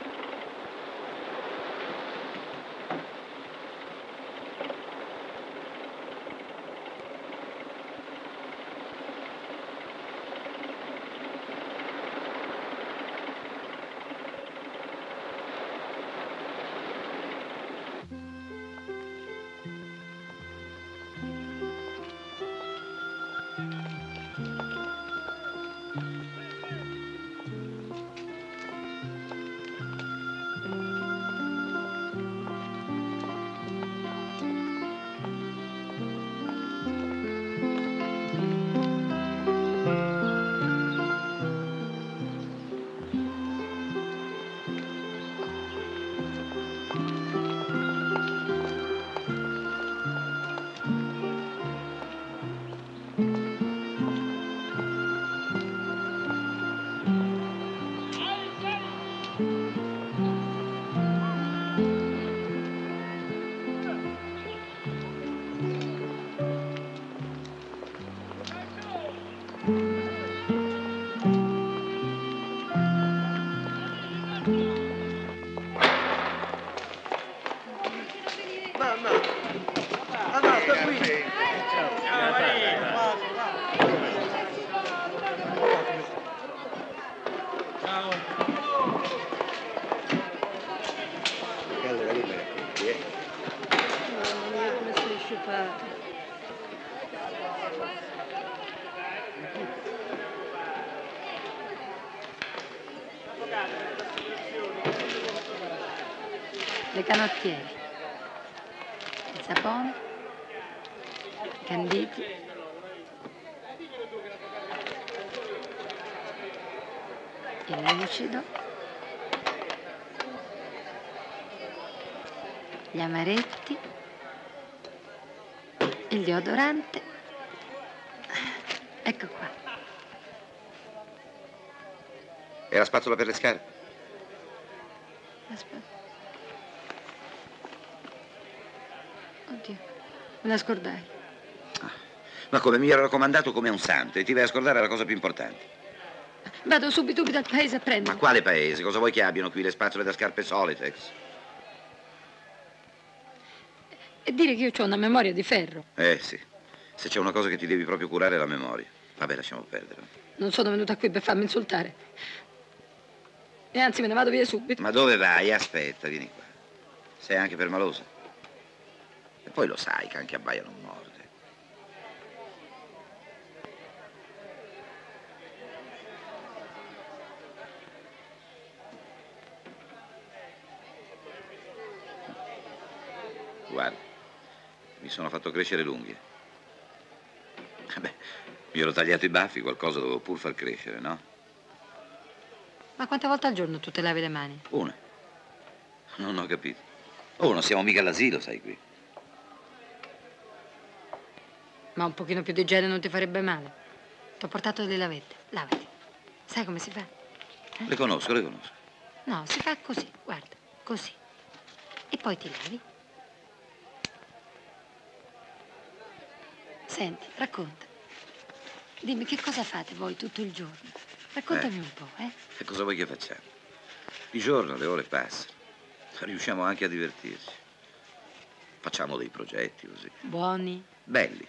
Le canottiere, il sapone, i canditi, il lucido, gli amaretti, il deodorante. Ecco qua. E la spazzola per le scarpe? Aspetta. Oddio, me la scordai. Ma come mi ero raccomandato come un santo e ti vai a scordare la cosa più importante. Vado subito al paese a prendere. Ma quale paese? Cosa vuoi che abbiano qui le spazzole da scarpe Solitex? E dire che io ho una memoria di ferro. Sì. Se c'è una cosa che ti devi proprio curare è la memoria. Vabbè, lasciamo perdere. Non sono venuta qui per farmi insultare. E anzi me ne vado via subito. Ma dove vai? Aspetta, vieni qua. Sei anche permalosa. E poi lo sai che anche abbaia non morde. Guarda, mi sono fatto crescere l'unghia. Vabbè, mi ero tagliato i baffi, qualcosa dovevo pur far crescere, no? Ma quante volte al giorno tu te lavi le mani? Una. Non ho capito. Oh, non siamo mica all'asilo, sai qui. Ma un pochino più di igiene non ti farebbe male. Ti ho portato delle lavette. Lavati. Sai come si fa? Le conosco. No, si fa così, guarda, così. E poi ti lavi. Senti, racconta. Dimmi che cosa fate voi tutto il giorno. Raccontami un po', eh? E cosa vuoi che facciamo? Di giorno le ore passano. Riusciamo anche a divertirci. Facciamo dei progetti così. Buoni. Belli.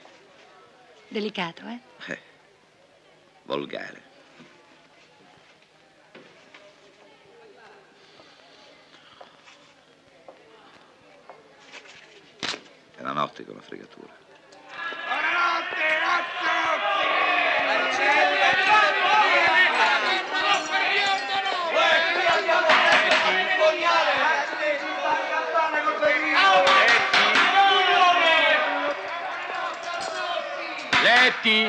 Delicato, eh? Volgare. tutti con la fregatura. Letti!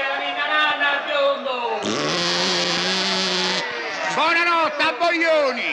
Buonanotte, abboglioni!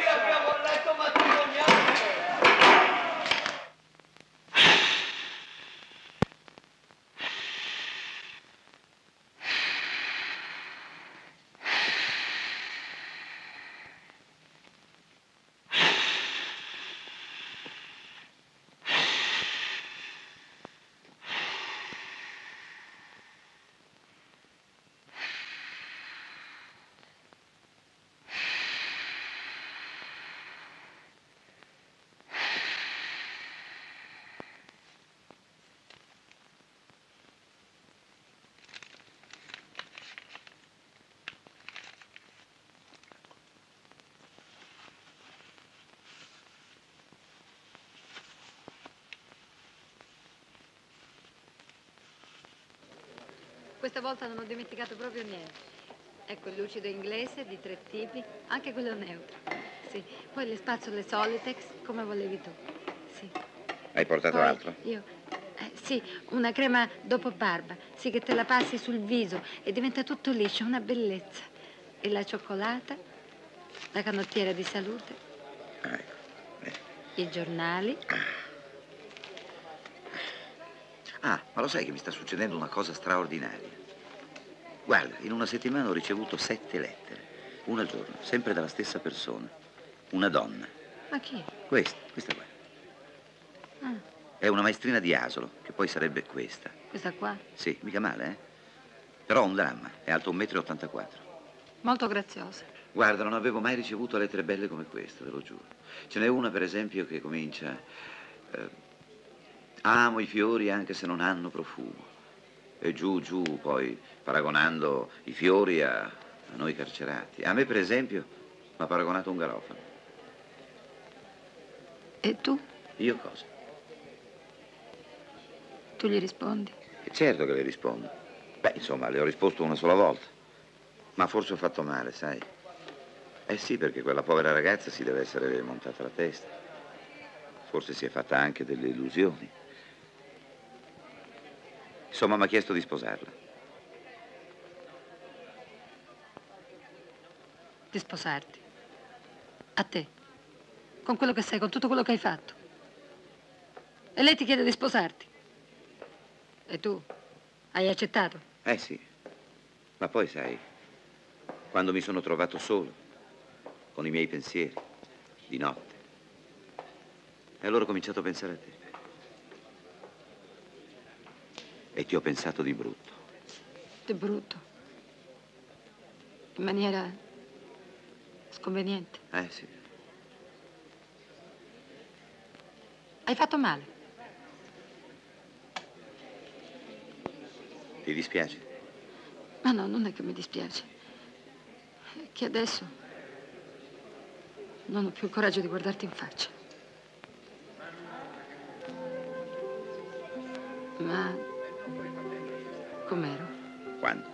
Questa volta non ho dimenticato proprio niente. Ecco il lucido inglese di 3 tipi, anche quello neutro. Sì. Poi le spazzole Solitex, come volevi tu. Sì. Hai portato Poi altro? Io. Sì, una crema dopo barba. Sì, che te la passi sul viso e diventa tutto liscio, una bellezza. E la cioccolata, la canottiera di salute. Ecco. I giornali. Ah, ma lo sai che mi sta succedendo una cosa straordinaria? Guarda, in una settimana ho ricevuto 7 lettere. Una al giorno, sempre dalla stessa persona. Una donna. Ma chi? Questa qua. Ah, È una maestrina di Asolo, che poi sarebbe questa. questa qua? Sì, mica male, eh? Però un dramma, è alto 1,84 m. Molto graziosa. Guarda, non avevo mai ricevuto lettere belle come questa, te lo giuro. Ce n'è una, per esempio, che comincia... amo i fiori anche se non hanno profumo. E giù, poi, paragonando i fiori a noi carcerati. A me, per esempio, mi ha paragonato a un garofano. E tu? Io cosa? Tu gli rispondi? Certo che le rispondo. Beh, insomma, le ho risposto una sola volta. Ma forse ho fatto male, sai? Eh sì, perché quella povera ragazza si deve essere montata la testa. Forse si è fatta anche delle illusioni. Insomma, mi ha chiesto di sposarla. Di sposarti? A te? Con quello che sei, con tutto quello che hai fatto? E lei ti chiede di sposarti? E tu? Hai accettato? Eh sì. Ma poi, sai, quando mi sono trovato solo, con i miei pensieri, di notte, e allora ho cominciato a pensare a te. E ti ho pensato di brutto. Di brutto? In maniera sconveniente? Eh sì. Hai fatto male? Ti dispiace? Ma no, non è che mi dispiace. È che adesso non ho più il coraggio di guardarti in faccia. Ma com'ero? Quando?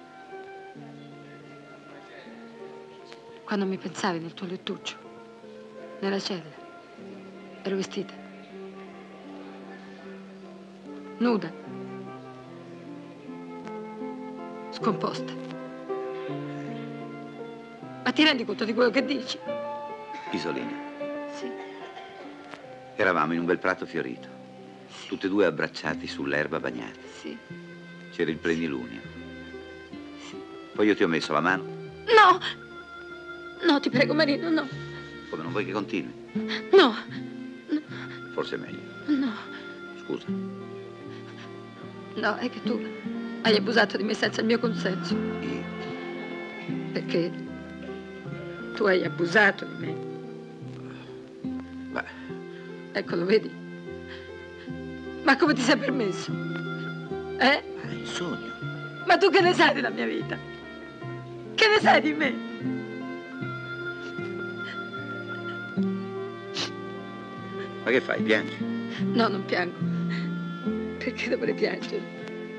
Quando mi pensavi nel tuo lettuccio, nella cella. Ero vestita. Nuda. Scomposta. Ma ti rendi conto di quello che dici? Isolina. Sì. Eravamo in un bel prato fiorito. Tutte e due abbracciati sull'erba bagnata. Sì. C'era il plenilunio. Poi io ti ho messo la mano. No! No, ti prego, Marino, no. Come, non vuoi che continui? No. Forse è meglio. No. Scusa. No, è che tu hai abusato di me senza il mio consenso. Io? Perché tu hai abusato di me. Beh. Ecco, lo vedi? Ma come ti sei permesso? Eh? Ma è il sogno. Ma tu che ne sai della mia vita? Che ne sai di me? Ma che fai, piangi? No, non piango. Perché dovrei piangere?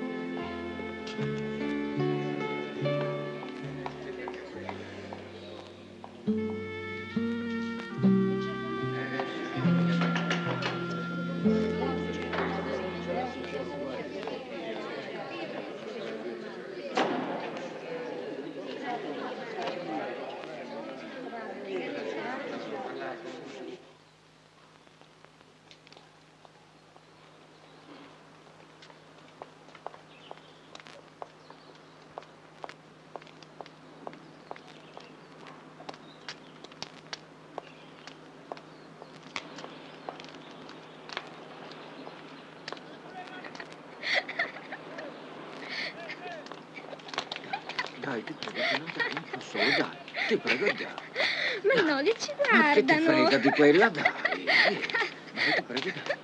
Dai, ti prego, non dai, non posso, dai, ti prego, dai. Ma no, li ci Ma che ti guardano. frega di quella, dai. Dai, ti prego, dai.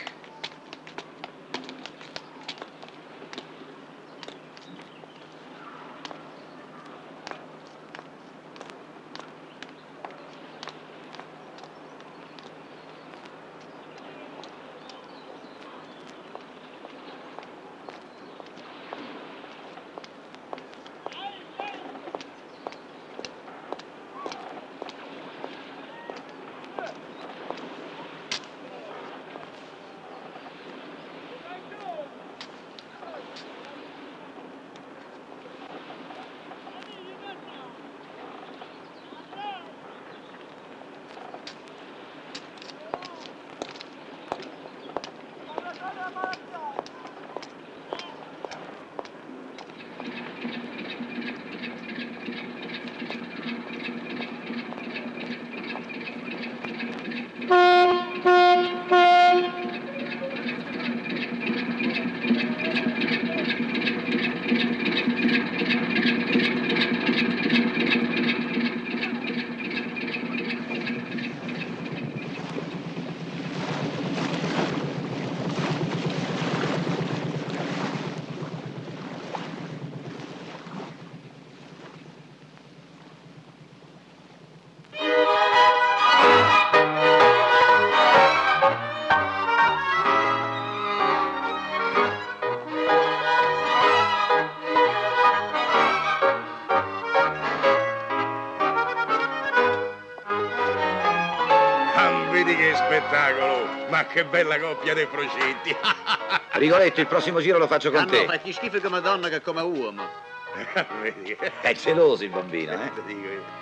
Vedi che spettacolo! Ma che bella coppia dei Procetti! Rigoletto, il prossimo giro lo faccio con Ah te. no, fa più schifo come donna che come uomo. Vedi? È geloso il bambino, eh? Te dico io.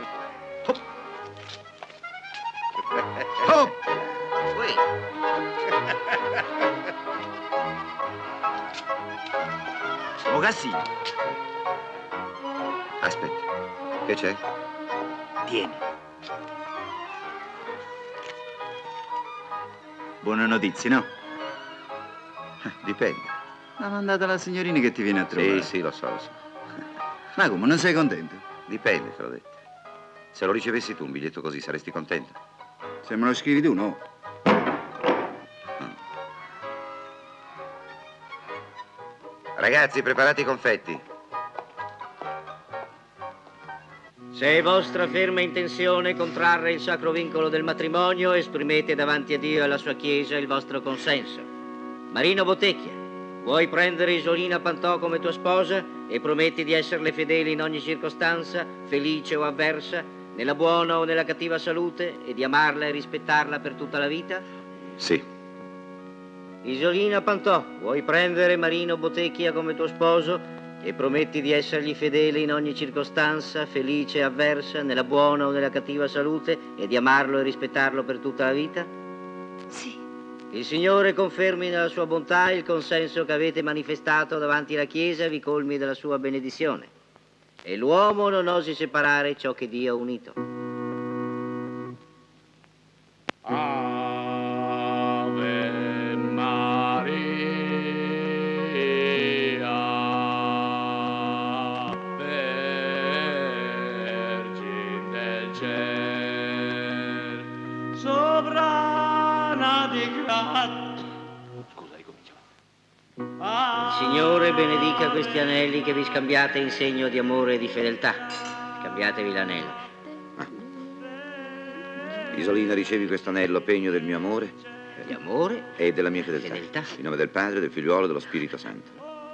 Oh! Ui. Mogassino. Aspetta, che c'è? Tieni. Buone notizie, no? Dipende. L'ha mandata la signorina che ti viene a trovare. Sì, lo so, lo so. Ma come, non sei contento? Dipende, te l'ho detto. Se lo ricevessi tu un biglietto così, saresti contento? Se me lo scrivi tu, no. Ragazzi, preparate i confetti. Se è vostra ferma intenzione contrarre il sacro vincolo del matrimonio, esprimete davanti a Dio e alla sua Chiesa il vostro consenso. Marino Bottecchia, vuoi prendere Isolina Pantò come tua sposa e prometti di esserle fedele in ogni circostanza, felice o avversa, nella buona o nella cattiva salute, e di amarla e rispettarla per tutta la vita? Sì. Isolina Pantò, vuoi prendere Marino Bottecchia come tuo sposo e prometti di essergli fedele in ogni circostanza, felice e avversa, nella buona o nella cattiva salute, e di amarlo e rispettarlo per tutta la vita? Sì. Il Signore confermi nella sua bontà il consenso che avete manifestato davanti alla Chiesa e vi colmi della sua benedizione. E l'uomo non osi separare ciò che Dio ha unito. Ave Maria, Vergine del ciel, sovrana di grazia. Il Signore benedica questi anelli che vi scambiate in segno di amore e di fedeltà. Scambiatevi l'anello. Isolina, ricevi questo anello, pegno del mio amore, di amore e della mia fedeltà. In nome del Padre, del Figliuolo e dello Spirito Santo.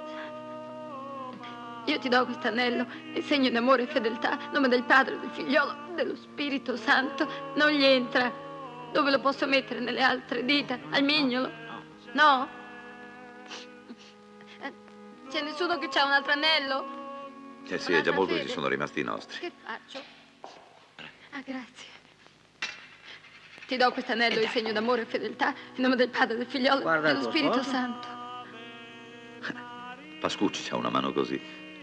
Io ti do questo anello, il segno di amore e fedeltà, in nome del Padre, del Figliolo, dello Spirito Santo. Non gli entra. Dove lo posso mettere? Nelle altre dita? Al mignolo? No? C'è nessuno che ha un altro anello? Eh sì, è già molto che ci sono rimasti i nostri. Che faccio? Ah, grazie. Ti do questo anello, il segno d'amore e fedeltà, in nome del Padre, del Figliolo e dello Spirito Santo. Pascucci c'ha una mano così.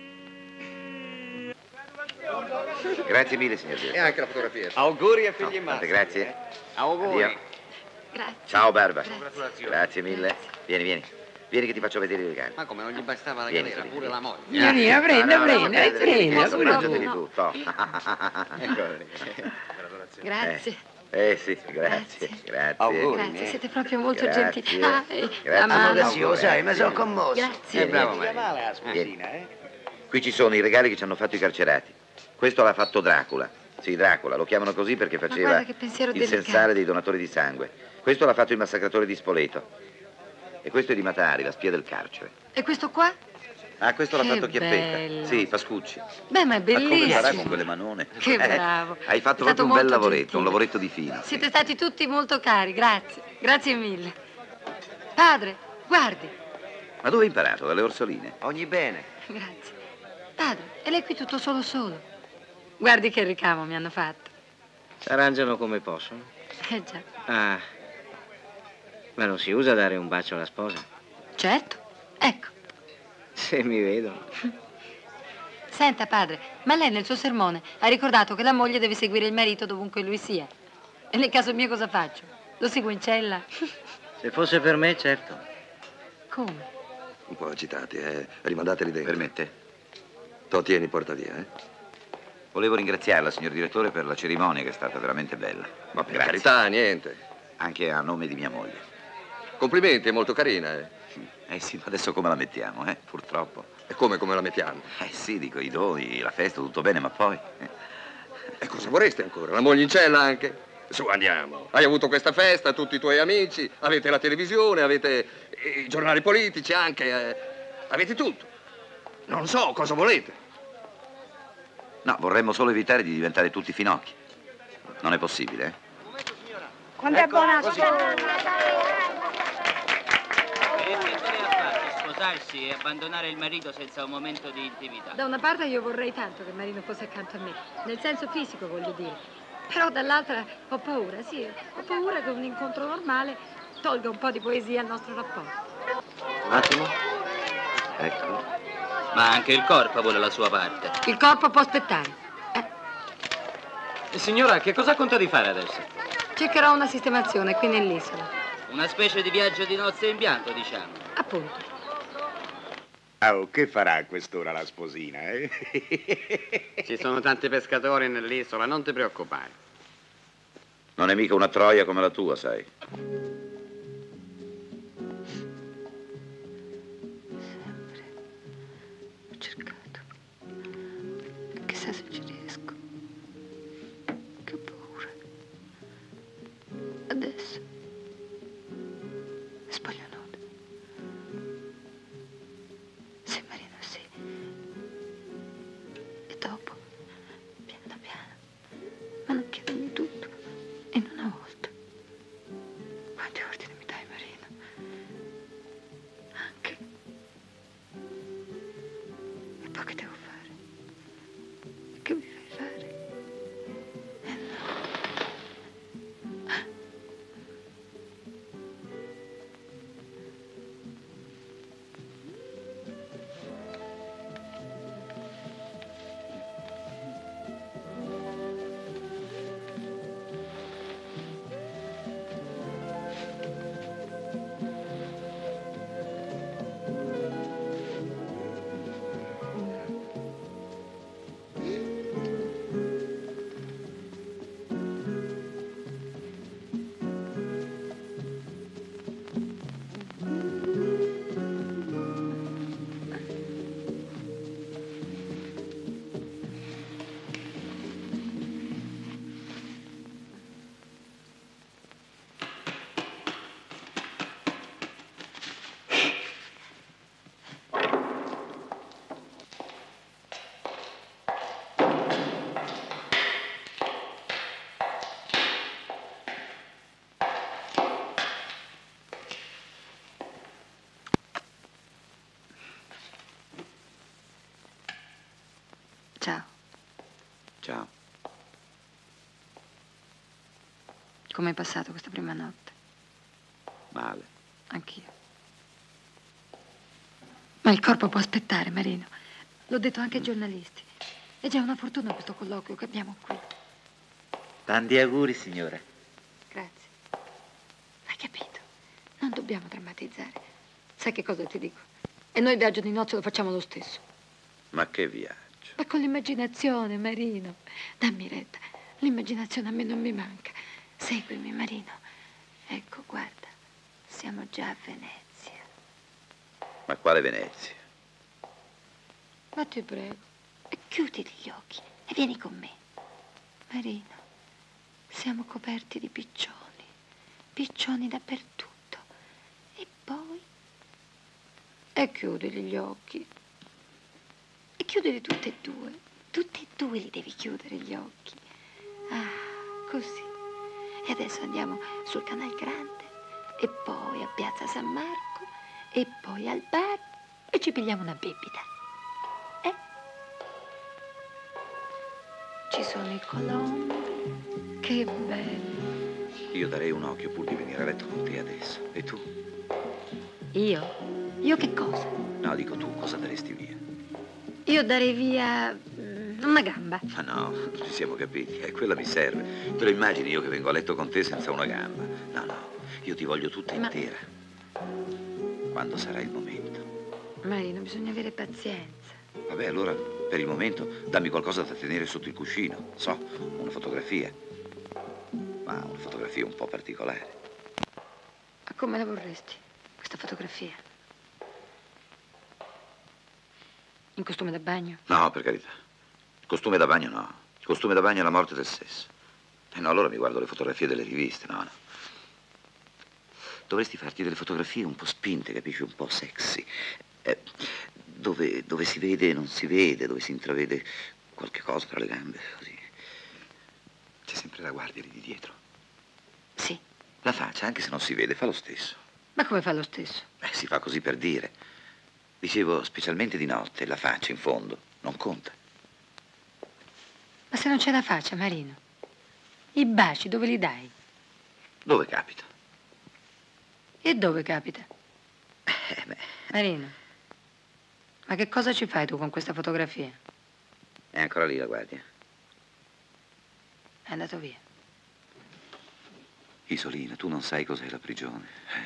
Grazie mille, signor Direttore. E anche la fotografia. Auguri a figli e Tante grazie. Auguri. Addio. Grazie. Ciao, Barba. Congratulazioni. Grazie mille. Vieni, vieni. Vieni che ti faccio vedere i regali. Ma come non gli bastava la Vieni, galera, vieni. pure la moglie. Vieni, prenda. Assaggiateli tutto. Grazie. Sì, grazie. Grazie, siete proprio molto Grazie. gentili. Grazie. Amore, sai, mi sono commosso. Grazie. Bravo, Vieni. Qui ci sono i regali che ci hanno fatto i carcerati. Questo l'ha fatto Dracula. Sì, Dracula, lo chiamano così perché faceva guarda che pensiero il delicato. sensale dei donatori di sangue. Questo l'ha fatto il massacratore di Spoleto. E questo è di Matari, la spia del carcere. E questo qua? Ah, questo l'ha Che fatto Chiappetta. bello. Sì, Pascucci. Beh, ma è Ma come farà bellissimo. con quelle manone? Che bravo. Hai fatto È stato proprio un bel molto lavoretto, gentile. un lavoretto di fino. Siete stati tutti molto cari, grazie. Grazie mille. Padre, guardi. Ma dove hai imparato? Dalle orsoline? Ogni bene. Grazie. Padre, e lei qui tutto solo? Guardi che ricamo mi hanno fatto. S'arrangiano come possono. Già. Ah, ma non si usa dare un bacio alla sposa? Certo. Ecco. Se mi vedono. Senta, padre, ma lei nel suo sermone ha ricordato che la moglie deve seguire il marito dovunque lui sia. E nel caso mio cosa faccio? Lo seguo in cella? Se fosse per me, certo. Come? Un po' agitati, rimandateli dentro. Permette? Lo tieni, porta via, Volevo ringraziarla, signor direttore, per la cerimonia che è stata veramente bella. Ma per Grazie. carità, niente. Anche a nome di mia moglie. Complimenti, è molto carina, Sì, ma adesso come la mettiamo, purtroppo. E come la mettiamo? Sì, dico, i doni, la festa, tutto bene, ma poi... E cosa vorreste ancora? La moglie in cella anche? Su, andiamo. Hai avuto questa festa, tutti i tuoi amici, avete la televisione, avete i giornali politici anche, avete tutto. Non so, cosa volete? No, vorremmo solo evitare di diventare tutti finocchi. Non è possibile, Quando è buona Sposarsi e abbandonare il marito senza un momento di intimità. Da una parte io vorrei tanto che Marino fosse accanto a me, nel senso fisico voglio dire. Però dall'altra ho paura, sì, ho paura che un incontro normale tolga un po' di poesia al nostro rapporto. Un attimo. Ecco. Ma anche il corpo vuole la sua parte. Il corpo può aspettare. Signora, che cosa conta di fare adesso? Cercherò una sistemazione qui nell'isola. Una specie di viaggio di nozze in bianco, diciamo. Appunto. Oh, che farà a quest'ora la sposina, Ci sono tanti pescatori nell'isola, non ti preoccupare. Non è mica una troia come la tua, sai. Ho cercato. Chissà se ci riesco. Che paura. Adesso spoglio nuda. Se Marino sì. E dopo, piano piano, ma non chiedermi tutto in una volta. Quanti ordini mi dai, Marino? Anche. E poi che devo fare? Che mi fai fare? Come hai passato questa prima notte? Male. Anch'io. Ma il corpo può aspettare, Marino. L'ho detto anche ai giornalisti. È già una fortuna questo colloquio che abbiamo qui. Tanti auguri, signora. Grazie. Hai capito? Non dobbiamo drammatizzare. Sai che cosa ti dico? E noi il viaggio di nozze lo facciamo lo stesso. Ma che viaggio? Ma con l'immaginazione, Marino. Dammi retta. L'immaginazione a me non mi manca. Seguimi, Marino. Ecco, guarda. Siamo già a Venezia. Ma quale Venezia? Ma ti prego. E chiudi gli occhi e vieni con me. Marino, siamo coperti di piccioni. Piccioni dappertutto. E poi? E chiudili gli occhi. E chiudili tutti e due. Tutti e due li devi chiudere gli occhi. Ah, così. E adesso andiamo sul Canal Grande. E poi a Piazza San Marco. E poi al bar. E ci pigliamo una bibita. Ci sono i colombi. Che bello. Io darei un occhio pur di venire a letto con te adesso. E tu? Io? Io che cosa? No, dico tu, cosa daresti via? Io darei via una gamba. Ma no, ci siamo capiti. Quella mi serve. Te lo immagini io che vengo a letto con te senza una gamba? No, no, io ti voglio tutta intera. Quando sarà il momento? Marino, bisogna avere pazienza. Vabbè, allora, per il momento, dammi qualcosa da tenere sotto il cuscino. So, una fotografia. Ma una fotografia un po' particolare. Ma come la vorresti, questa fotografia? In costume da bagno? No, per carità. Il costume da bagno no. Il costume da bagno è la morte del sesso. No, allora mi guardo le fotografie delle riviste, no. Dovresti farti delle fotografie un po' spinte, capisci? Un po' sexy. Dove si vede e non si vede, dove si intravede qualche cosa tra le gambe, così. C'è sempre la guardia lì di dietro. Sì. La faccia, anche se non si vede, fa lo stesso. Ma come fa lo stesso? Si fa così per dire. Dicevo, specialmente di notte, la faccia in fondo non conta. Ma se non c'è la faccia, Marino, i baci dove li dai? Dove capita? E dove capita? Marino, ma che cosa ci fai tu con questa fotografia? È ancora lì la guardia. È andato via. Isolina, tu non sai cos'è la prigione.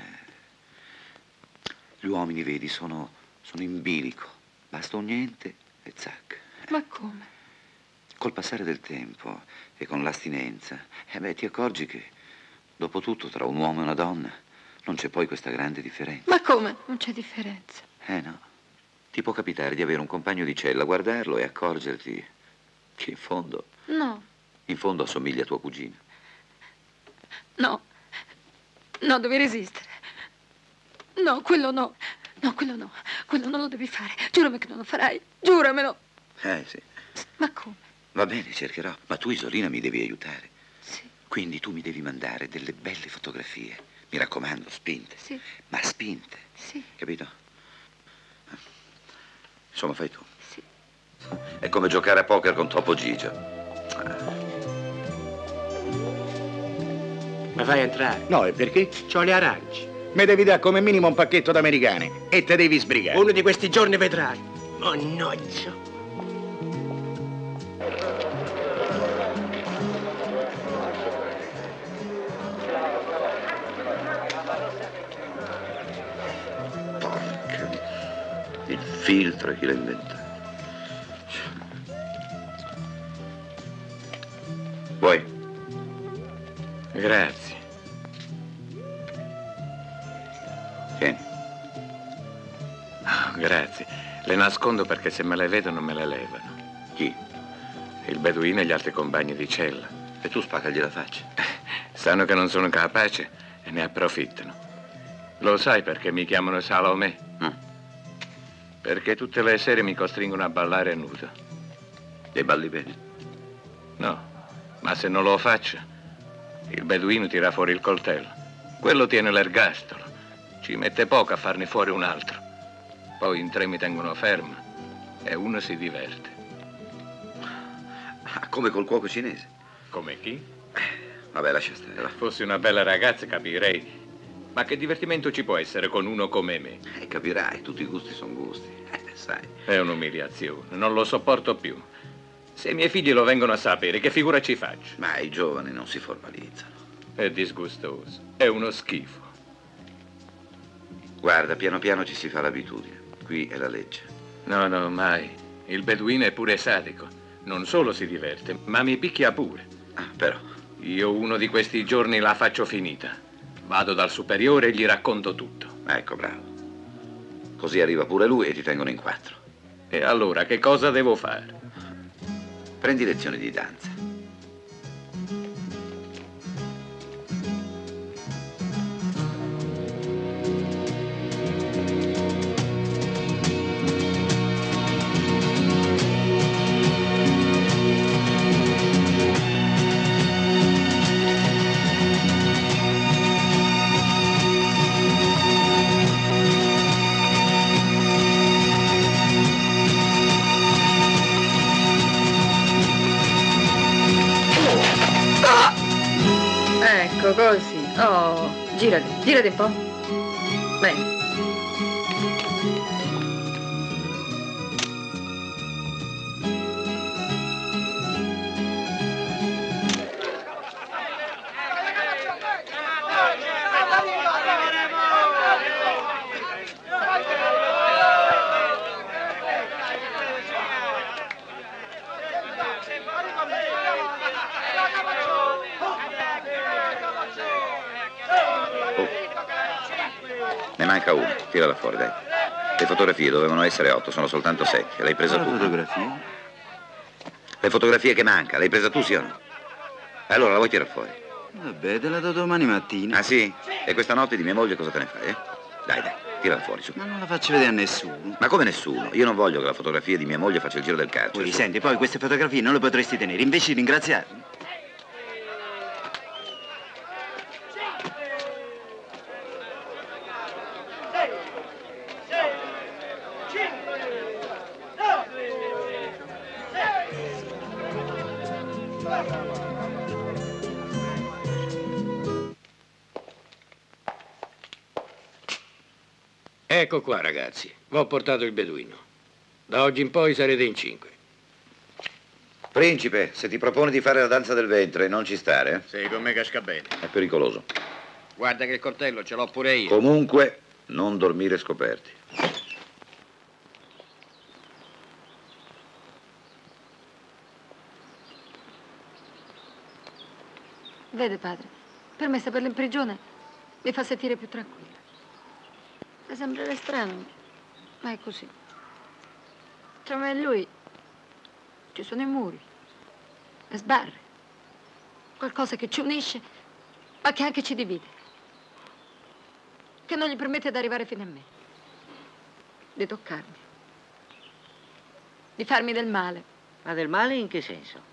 Gli uomini, vedi, sono in bilico. Basta un niente e zac. Ma come? Col passare del tempo e con l'astinenza, ti accorgi che, dopo tutto, tra un uomo e una donna, non c'è poi questa grande differenza. Ma come? Non c'è differenza. No. Ti può capitare di avere un compagno di cella, guardarlo e accorgerti che in fondo... No. In fondo assomiglia a tua cugina. No. No, devi resistere. No, quello no. No, quello no. Quello non lo devi fare. Giurami che non lo farai. Giuramelo. Sì. Ma come? Va bene, cercherò. Ma tu, Isolina, mi devi aiutare. Sì. Quindi tu mi devi mandare delle belle fotografie. Mi raccomando, spinte. Sì. Ma spinte. Sì. Capito? Insomma, fai tu. Sì. È come giocare a poker con Topo Gigio. Ma fai entrare? No, e perché? C'ho le arance. Mi devi dare come minimo un pacchetto d'americane e te devi sbrigare. Uno di questi giorni vedrai. Mannaggia. Il filtro chi l'ha inventato? Vuoi? Grazie. Tieni. Oh, grazie. Le nascondo perché se me le vedono me le levano. Chi? Il beduino e gli altri compagni di cella. E tu spaccagli la faccia. Sanno che non sono capace e ne approfittano. Lo sai perché mi chiamano Salomè? Perché tutte le sere mi costringono a ballare nudo. E balli bene? No, ma se non lo faccio, il beduino tira fuori il coltello. Quello tiene l'ergastolo. Ci mette poco a farne fuori un altro. Poi in 3 mi tengono fermo e uno si diverte. Come col cuoco cinese? Come chi? Vabbè, lascia stare, va. Fossi una bella ragazza, capirei. Ma che divertimento ci può essere con uno come me? Capirai, tutti i gusti sono gusti. Sai. È un'umiliazione, non lo sopporto più. Se i miei figli lo vengono a sapere, che figura ci faccio? Ma i giovani non si formalizzano. È disgustoso, è uno schifo. Guarda, piano piano ci si fa l'abitudine. Qui è la legge. No, no, mai. Il beduino è pure sadico. Non solo si diverte, ma mi picchia pure. Ah, però. Io uno di questi giorni la faccio finita. Vado dal superiore e gli racconto tutto. Ecco, bravo. Così arriva pure lui e ti tengono in 4. E allora che cosa devo fare? Prendi lezioni di danza. Ecco, così. Oh, girati un po'. Bene. Ne manca uno, tirala fuori, dai. Le fotografie dovevano essere 8, sono soltanto 7. L'hai presa tu? Fotografia? Le fotografie che manca, l'hai presa tu, sì o no? Allora la vuoi tirare fuori? Vabbè, te la do domani mattina. Ah, sì? E questa notte di mia moglie cosa te ne fai, eh? Dai, tirala fuori, su. Ma non la faccio vedere a nessuno. Ma come nessuno? Io non voglio che la fotografia di mia moglie faccia il giro del carcere. Poi, senti, poi queste fotografie non le potresti tenere, invece di ringraziarmi. Ecco qua, ragazzi. Vi ho portato il beduino. Da oggi in poi sarete in 5. Principe, se ti proponi di fare la danza del ventre, non ci stare, eh? Sì, con me casca bene. È pericoloso. Guarda che il coltello ce l'ho pure io. Comunque, non dormire scoperti. Vede, padre, per me saperlo in prigione mi fa sentire più tranquilla. Le sembrerà strano, ma è così. Tra me e lui ci sono i muri, le sbarre, qualcosa che ci unisce, ma che anche ci divide, che non gli permette di arrivare fino a me, di toccarmi, di farmi del male. Ma del male in che senso?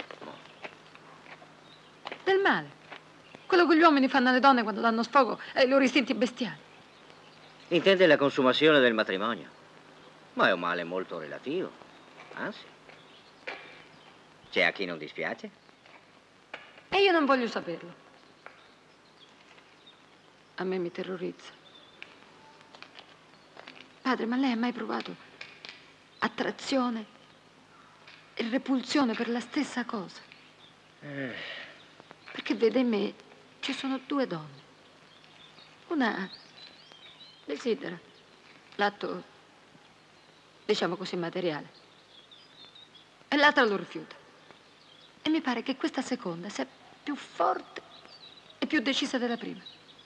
Del male. Quello che gli uomini fanno alle donne quando danno sfogo ai loro istinti bestiali. Intende la consumazione del matrimonio. Ma è un male molto relativo. Anzi, c'è a chi non dispiace. E io non voglio saperlo. A me mi terrorizza. Padre, ma lei ha mai provato attrazione e repulsione per la stessa cosa? Perché vede, in me ci sono 2 donne. Una desidera l'atto, diciamo così, materiale, e l'altra lo rifiuta. E mi pare che questa seconda sia più forte e più decisa della prima.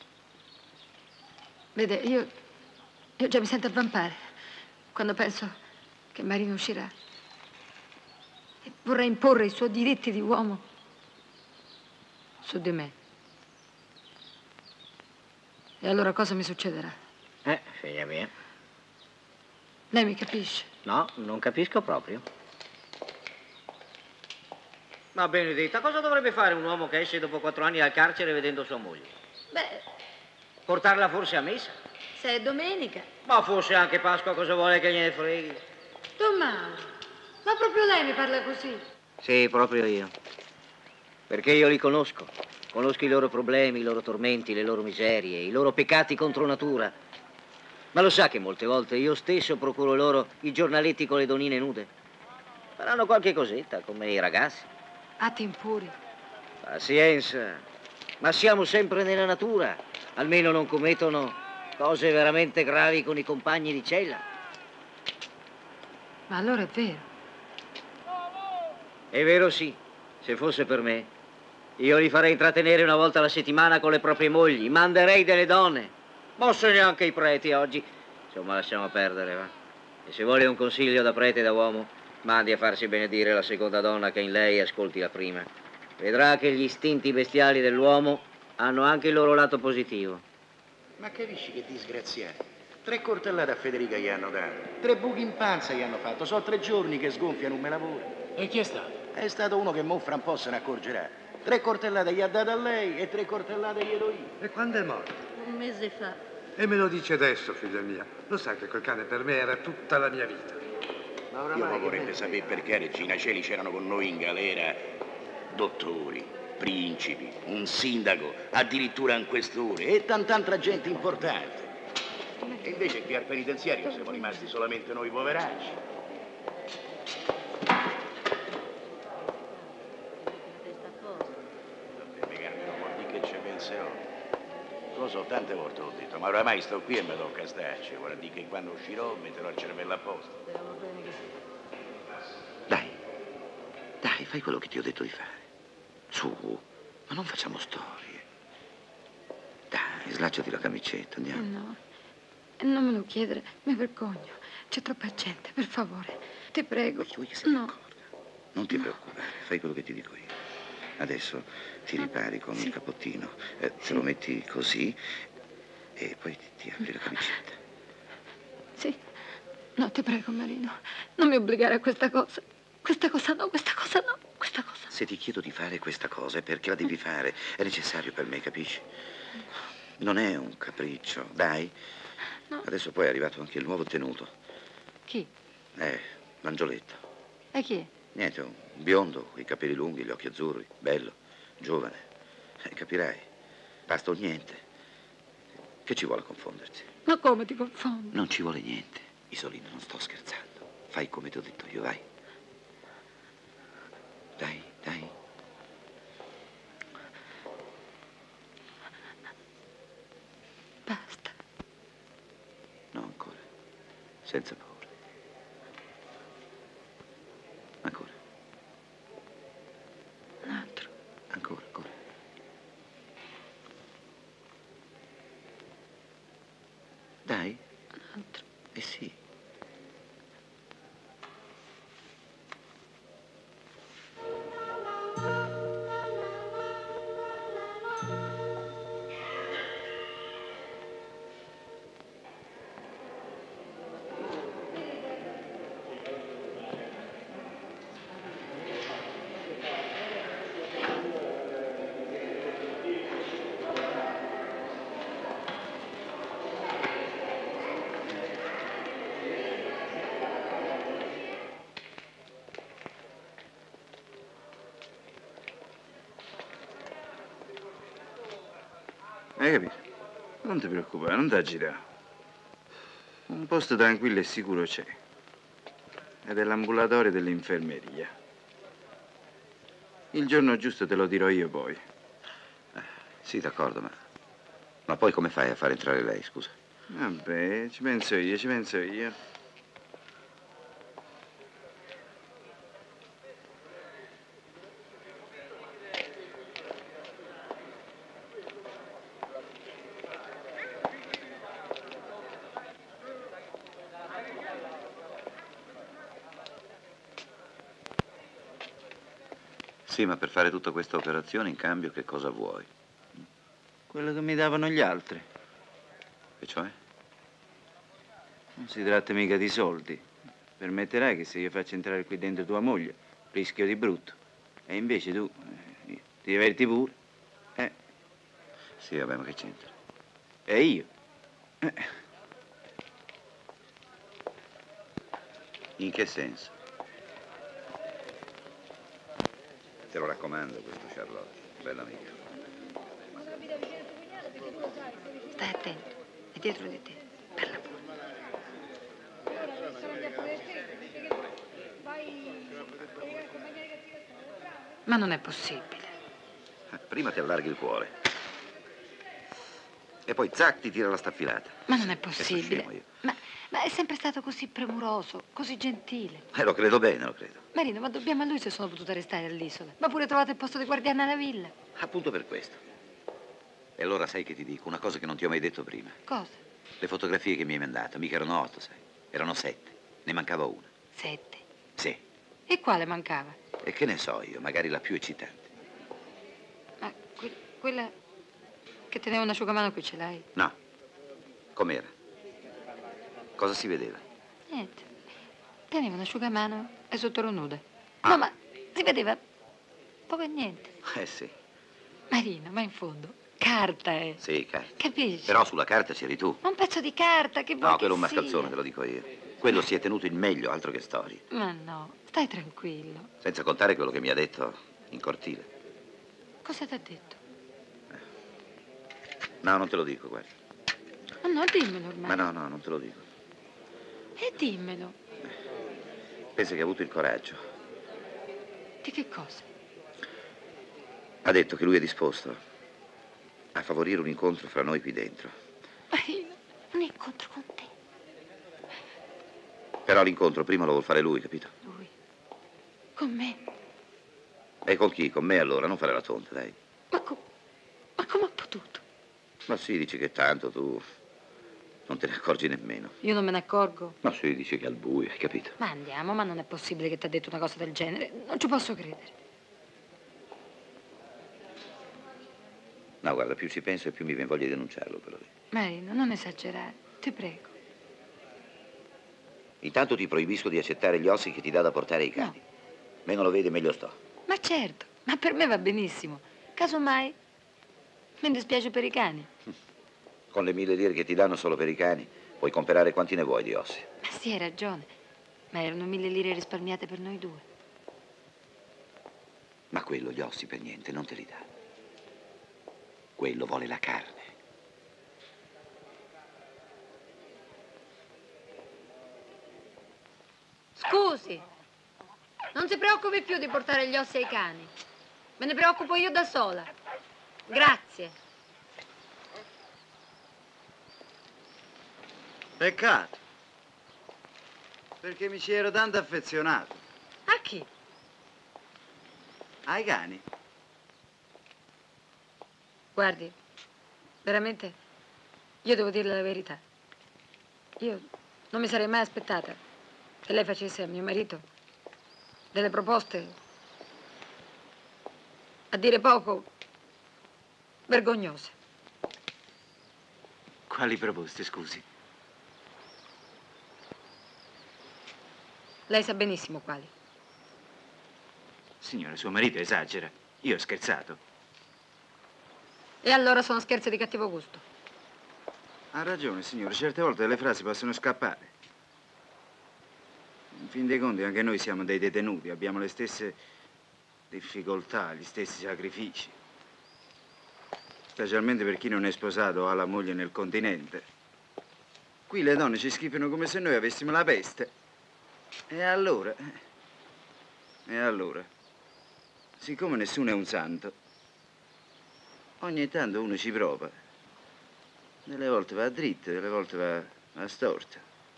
Vede, io già mi sento avvampare quando penso che Marino uscirà e vorrà imporre i suoi diritti di uomo su di me. E allora cosa mi succederà? Figlia mia. Lei mi capisce? No, non capisco proprio. Ma Benedetta, cosa dovrebbe fare un uomo che esce dopo 4 anni dal carcere vedendo sua moglie? Beh, Portarla forse a messa? se è domenica. Ma forse anche Pasqua, cosa vuole che gliene freghi? Tommaso, ma proprio lei mi parla così? Sì, proprio io. Perché io li conosco. Conosco i loro problemi, i loro tormenti, le loro miserie, i loro peccati contro natura. Ma lo sa che molte volte io stesso procuro loro i giornaletti con le donine nude? Faranno qualche cosetta, come i ragazzi. A tempuri. Pazienza. Ma siamo sempre nella natura. Almeno non commettono cose veramente gravi con i compagni di cella. Ma allora è vero. È vero, sì. Se fosse per me, io li farei intrattenere una volta alla settimana con le proprie mogli. Manderei delle donne. Mosso neanche i preti oggi. Insomma, lasciamo perdere, va. E se vuole un consiglio da prete e da uomo, mandi a farsi benedire la seconda donna che in lei ascolti la prima. Vedrà che gli istinti bestiali dell'uomo hanno anche il loro lato positivo. Ma capisci che disgraziati? 3 coltellate a Federica gli hanno dato. 3 buchi in panza gli hanno fatto. Sono 3 giorni che sgonfia, non me lavora. E chi è stato? È stato uno che mo fra un po' se ne accorgerà. 3 coltellate gli ha date a lei e 3 coltellate glielo io. E quando è morto? Un mese fa. E me lo dice adesso, figlia mia. Lo sai che quel cane per me era tutta la mia vita. Ma io vorrebbe sapere perché, Regina Celi, c'erano con noi in galera dottori, principi, un sindaco, addirittura un questore e tant'altra gente importante. E invece qui al penitenziario siamo rimasti solamente noi poveracci. Non vuol dire che ci penserò. Lo so, tante volte l'ho detto, ma oramai sto qui e mi tocca starci. Vuol dire che quando uscirò metterò il cervello a posto. Dai, fai quello che ti ho detto di fare. Su, ma non facciamo storie. Dai, slacciati la camicetta, andiamo. No, non me lo chiedere, mi vergogno. C'è troppa gente, per favore. Ti prego. Vuoi che se ne accorga? Non ti preoccupare, fai quello che ti dico io. Adesso ti ripari con il cappottino, te lo metti così e poi ti apri la camicetta. Sì. No, ti prego, Marino. Non mi obbligare a questa cosa. Questa cosa no, questa cosa no, questa cosa. Se ti chiedo di fare questa cosa è perché la devi fare. È necessario per me, capisci? Non è un capriccio, dai. No. Adesso poi è arrivato anche il nuovo tenuto. Chi? L'Angioletto. E chi è? Niente, un biondo, coi capelli lunghi, gli occhi azzurri, bello, giovane. Capirai, basta un niente. Che ci vuole confondersi? Ma come ti confondo? Non ci vuole niente. Isolina, non sto scherzando. Fai come ti ho detto io, vai. Dai. Basta. No, ancora. Senza paura. Ancora. Un altro. Ancora. Dai. Un altro. Sì. Hai capito? Non ti preoccupare, non ti agitare. Un posto tranquillo e sicuro c'è. Ed è l'ambulatorio dell'infermeria. Il giorno giusto te lo dirò io poi. Sì, d'accordo, ma poi come fai a far entrare lei, scusa? Vabbè, ci penso io. Sì, ma per fare tutta questa operazione, in cambio, che cosa vuoi? Quello che mi davano gli altri. E cioè? Non si tratta mica di soldi. Permetterai che se io faccio entrare qui dentro tua moglie, rischio di brutto. E invece tu ti diverti pure. Sì, vabbè, ma che c'entra? E io? In che senso? Te lo raccomando questo, Charlotte, bella amica. dietro di te. Parla pure. Ma non è possibile. Prima ti allarghi il cuore. E poi zac, ti tira la staffilata. Ma non è Scemo possibile. io. Ma è sempre stato così premuroso, così gentile. Lo credo bene, lo credo. Marino, ma dobbiamo a lui se sono potuta restare all'isola. Ma pure trovato il posto di guardiana alla villa. Appunto per questo. E allora sai che ti dico? Una cosa che non ti ho mai detto prima. Cosa? Le fotografie che mi hai mandato, mica erano 8, sai. Erano 7. Ne mancava una. 7. Sì. E quale mancava? E che ne so io, magari la più eccitante. Ma quella che teneva un asciugamano qui ce l'hai? No. Com'era? Cosa si vedeva? Niente. Teneva un asciugamano e sotto ero nuda. No, ma si vedeva poco e niente. Sì. Marino, ma in fondo, carta è. Sì, carta. Capisci? Però sulla carta c'eri tu. Un pezzo di carta che vuoi No, che quello è un sia. mascalzone, te lo dico io. Quello si è tenuto il meglio, altro che storie. Ma no, stai tranquillo. Senza contare quello che mi ha detto in cortile. Cosa ti ha detto? No, non te lo dico, guarda. Ma no, dimmelo ormai. Ma no, non te lo dico. E dimmelo. Pensa che ha avuto il coraggio. Di che cosa? Ha detto che lui è disposto a favorire un incontro fra noi qui dentro. Marino, un incontro con te. Però l'incontro prima lo vuol fare lui, capito? Lui? Con me? E con chi? Con me allora, non fare la tonta, dai. Ma come ha potuto? Ma sì, dici che tanto tu non te ne accorgi nemmeno. Io non me ne accorgo. Ma sì, dici che è al buio, hai capito? Ma andiamo, ma non è possibile che ti ha detto una cosa del genere. Non ci posso credere. No, guarda, più ci penso e più mi viene voglia di denunciarlo, però. Marino, non esagerare, ti prego. Intanto ti proibisco di accettare gli ossi che ti dà da portare ai cani. Meno lo vedi, meglio sto. Ma certo, ma per me va benissimo. Casomai, mi dispiace per i cani. Con le 1000 lire che ti danno solo per i cani, puoi comprare quanti ne vuoi di ossi. Ma sì, hai ragione. Ma erano 1000 lire risparmiate per noi due. Ma quello gli ossi per niente non te li dà. Quello vuole la carne. Scusi, non si preoccupi più di portare gli ossi ai cani. Me ne preoccupo io da sola. Grazie. Peccato. Perché mi ci ero tanto affezionato. A chi? Ai cani. Guardi, veramente, io devo dirle la verità. Io non mi sarei mai aspettata che lei facesse a mio marito delle proposte, a dire poco, vergognose. Quali proposte, scusi? Lei sa benissimo quali. Signore, suo marito esagera. Io ho scherzato. E allora sono scherzi di cattivo gusto. Ha ragione, signore. Certe volte le frasi possono scappare. In fin dei conti anche noi siamo dei detenuti, abbiamo le stesse difficoltà, gli stessi sacrifici. Specialmente per chi non è sposato o ha la moglie nel continente. Qui le donne ci schifano come se noi avessimo la peste. E allora? Siccome nessuno è un santo, ogni tanto uno ci prova. Delle volte va dritto, delle volte va storto.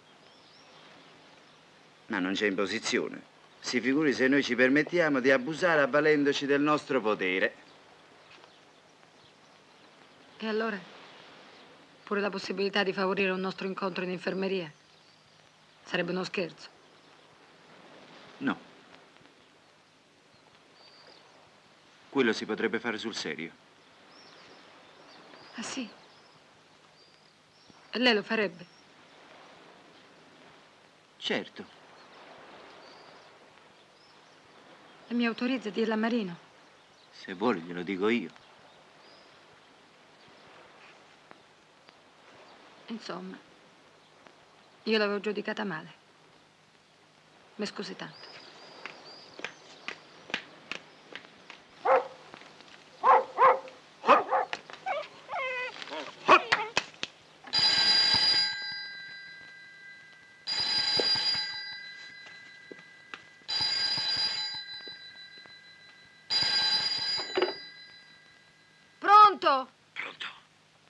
Ma non c'è imposizione. Si figuri se noi ci permettiamo di abusare avvalendoci del nostro potere. E allora? Pure la possibilità di favorire un nostro incontro in infermeria? Sarebbe uno scherzo? No. Quello si potrebbe fare sul serio. Ah sì? E lei lo farebbe? Certo. E mi autorizza a dirla a Marino? Se vuole glielo dico io. Insomma, io l'avevo giudicata male. Mi scusi tanto.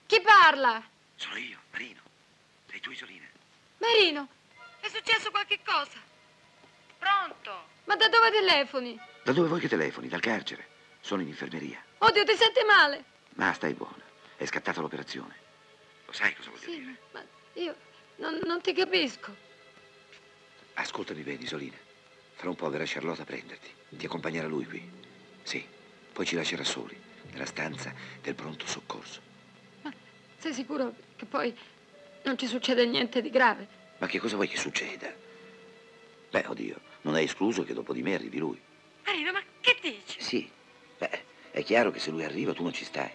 Chi parla? Sono io, Marino. Sei tu, Isolina? Marino, è successo qualche cosa? Pronto? Ma da dove telefoni? Da dove vuoi che telefoni? Dal carcere. Sono in infermeria. Oddio, ti senti male? Ma stai buona. È scattata l'operazione. Lo sai cosa voglio Sì, dire? ma io non ti capisco. Ascoltami bene, Isolina. Fra un po' verrà Charlotte a prenderti. Ti accompagnerà lui qui. Sì. Poi ci lascerà soli, nella stanza del pronto soccorso. Ma sei sicuro che poi non ci succede niente di grave? Ma che cosa vuoi che succeda? Beh, oddio, non è escluso che dopo di me arrivi lui. Marino, ma che dici? Sì. Beh, è chiaro che se lui arriva tu non ci stai.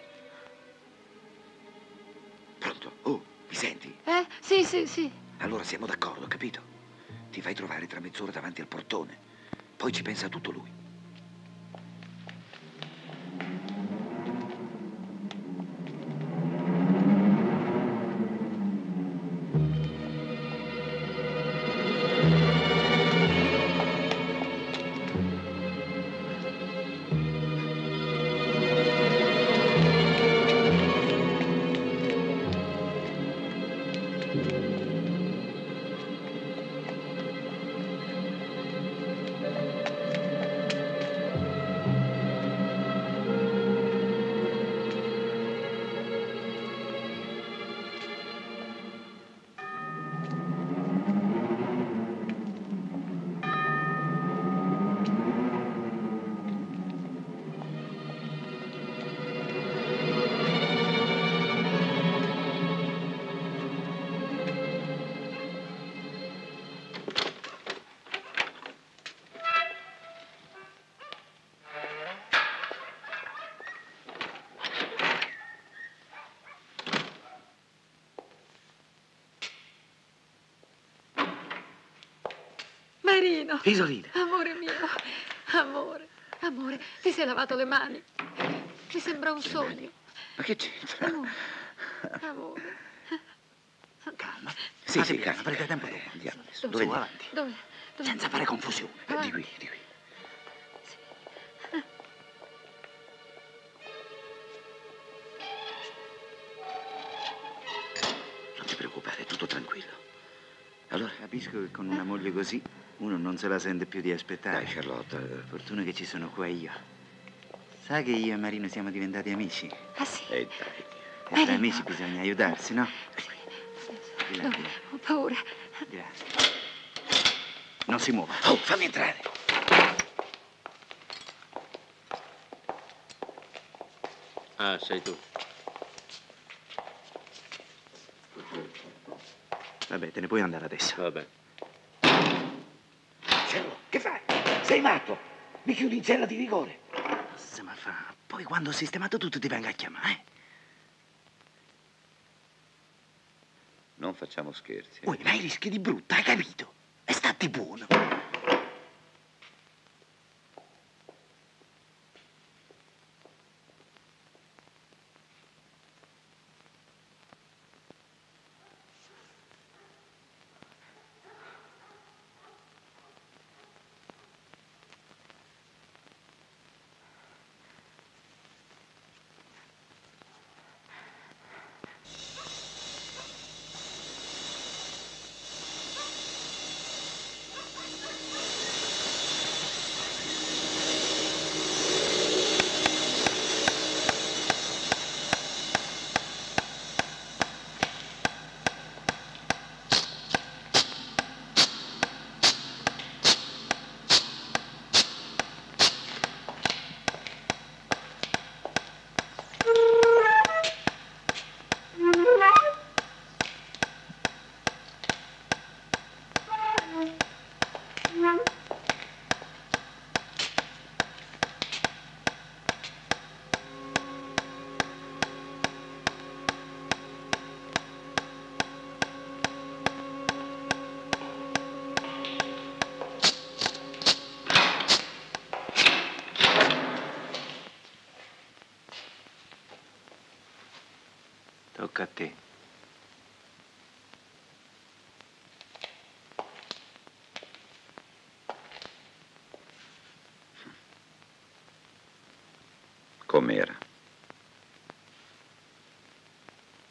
Pronto? Oh, mi senti? Sì, sì, sì. Allora siamo d'accordo, capito? Ti fai trovare tra mezz'ora davanti al portone. Poi ci pensa tutto lui. Marino. Isolina. Amore mio. Amore. Amore, ti sei lavato le mani. Mi sembra un sogno. Ma che c'entra? Amore. Amore. Calma. Sì, sì, calma, prende tempo dopo. Andiamo adesso. Dove andiamo? Avanti. Dove? Senza fare confusione. Di qui, di qui. Non ti preoccupare, è tutto tranquillo. Allora? Capisco che con una moglie così uno non se la sente più di aspettare. Dai, Charlotte. Fortuna che ci sono qua io. Sai che io e Marino siamo diventati amici? Ah, sì? Dai. E tra amici bisogna aiutarsi, no? Di là, No, di là, ho paura. di là. Non si muova. Oh, fammi entrare. Ah, sei tu. Vabbè, te ne puoi andare adesso. Vabbè. Cerro, che fai? Sei matto? Mi chiudi in cella di rigore. Se ma fa. Poi quando ho sistemato tutto ti vengo a chiamare, Non facciamo scherzi. Ui, ma hai rischi di brutto, hai capito? E stati buono. Tocca a te. Com'era?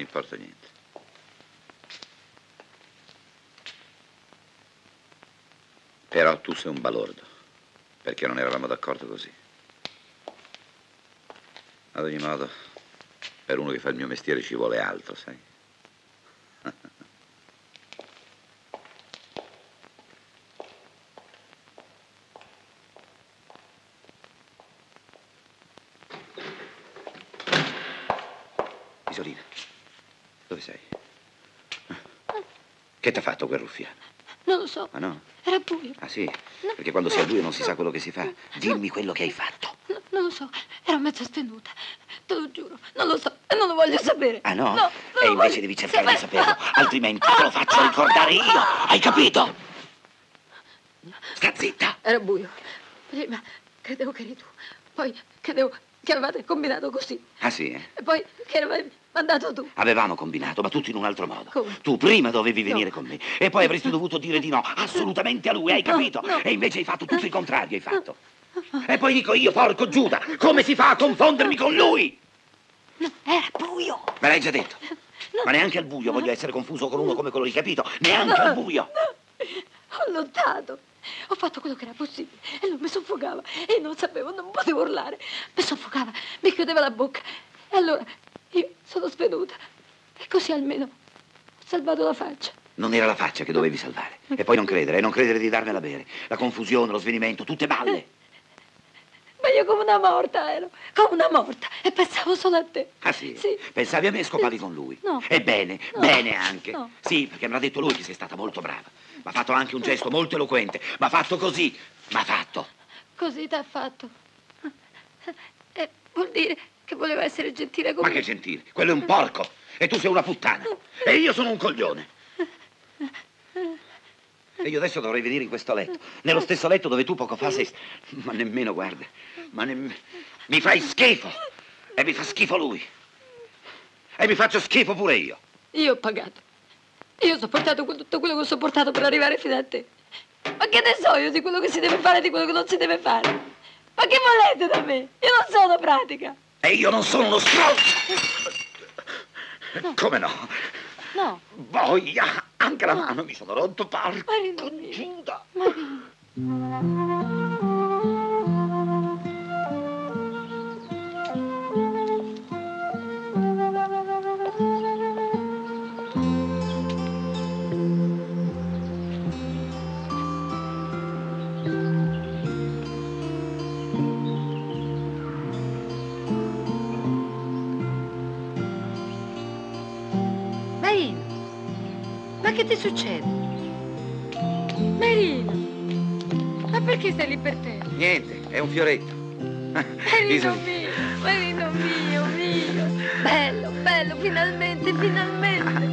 importa niente. Però tu sei un balordo, perché non eravamo d'accordo così. Ad ogni modo, per uno che fa il mio mestiere ci vuole altro, sai? Isolina, dove sei? Che t'ha fatto quel ruffiano? Non lo so. Ah no? Era buio. Ah sì? Perché quando si è al buio non si sa quello che si fa. Dimmi quello che hai fatto. Non lo so. Ero mezzo stenuta. Te lo giuro. Non lo so e non lo voglio sapere. Ah no? No. E invece devi cercare di saperlo, altrimenti te lo faccio ricordare io. Hai capito? Sta zitta. Era buio. Prima credevo che eri tu. Poi credevo che avevate combinato così. Ah sì? E poi che avevi mandato tu. Avevamo combinato, ma tutto in un altro modo. Come? Tu prima dovevi venire con me e poi avresti dovuto dire di no assolutamente a lui, hai capito? No. E invece hai fatto tutto il contrario, hai fatto. E poi dico io, porco Giuda, come si fa a confondermi con lui? No, era buio. Me l'hai già detto. Ma neanche al buio voglio essere confuso con uno come quello lì, capito? Neanche al buio. Ho lottato. Ho fatto quello che era possibile e lui mi soffocava e non sapevo, non potevo urlare. Mi soffocava, mi chiudeva la bocca. E allora io sono svenuta e così almeno ho salvato la faccia. Non era la faccia che dovevi salvare. E poi non credere di darmela a bere. La confusione, lo svenimento, tutte balle. Ma io come una morta ero, come una morta. E pensavo solo a te. Ah sì? Sì. Pensavi a me e scopavi con lui? No. E bene, No. bene anche. No. Sì, perché mi ha detto lui che sei stata molto brava. Mi ha fatto anche un gesto molto eloquente. Mi ha fatto così. Mi ha fatto. Così t'ha fatto. E vuol dire che voleva essere gentile con Ma me. che gentile, quello è un porco. E tu sei una puttana. E io sono un coglione. E io adesso dovrei venire in questo letto. Nello stesso letto dove tu poco fa sei... Ma nemmeno, guarda. Ma nemmeno... Mi fai schifo. E mi fa schifo lui. E mi faccio schifo pure io. Io ho pagato. Io ho sopportato tutto quello che ho sopportato per arrivare fino a te. Ma che ne so io di quello che si deve fare e di quello che non si deve fare? Ma che volete da me? Io non sono pratica. E io non sono uno stronzo. No. Come no? No. Boia, anche la mano mi sono rotto, porco Marino mio. Giuda. Marino. Marino, ma che ti succede? Marino, ma perché stai lì per terra? Niente, è un fioretto. Marino mio, Marino mio, mio. Bello, bello, finalmente, finalmente.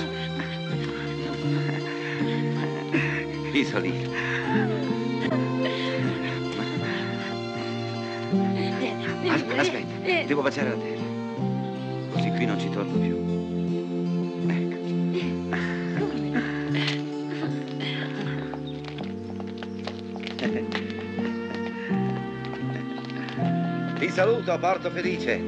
Isolina. Vieni, Aspetta, vieni. devo baciare la terra. Così qui non ci torno più. Ti saluto a Porto Felice.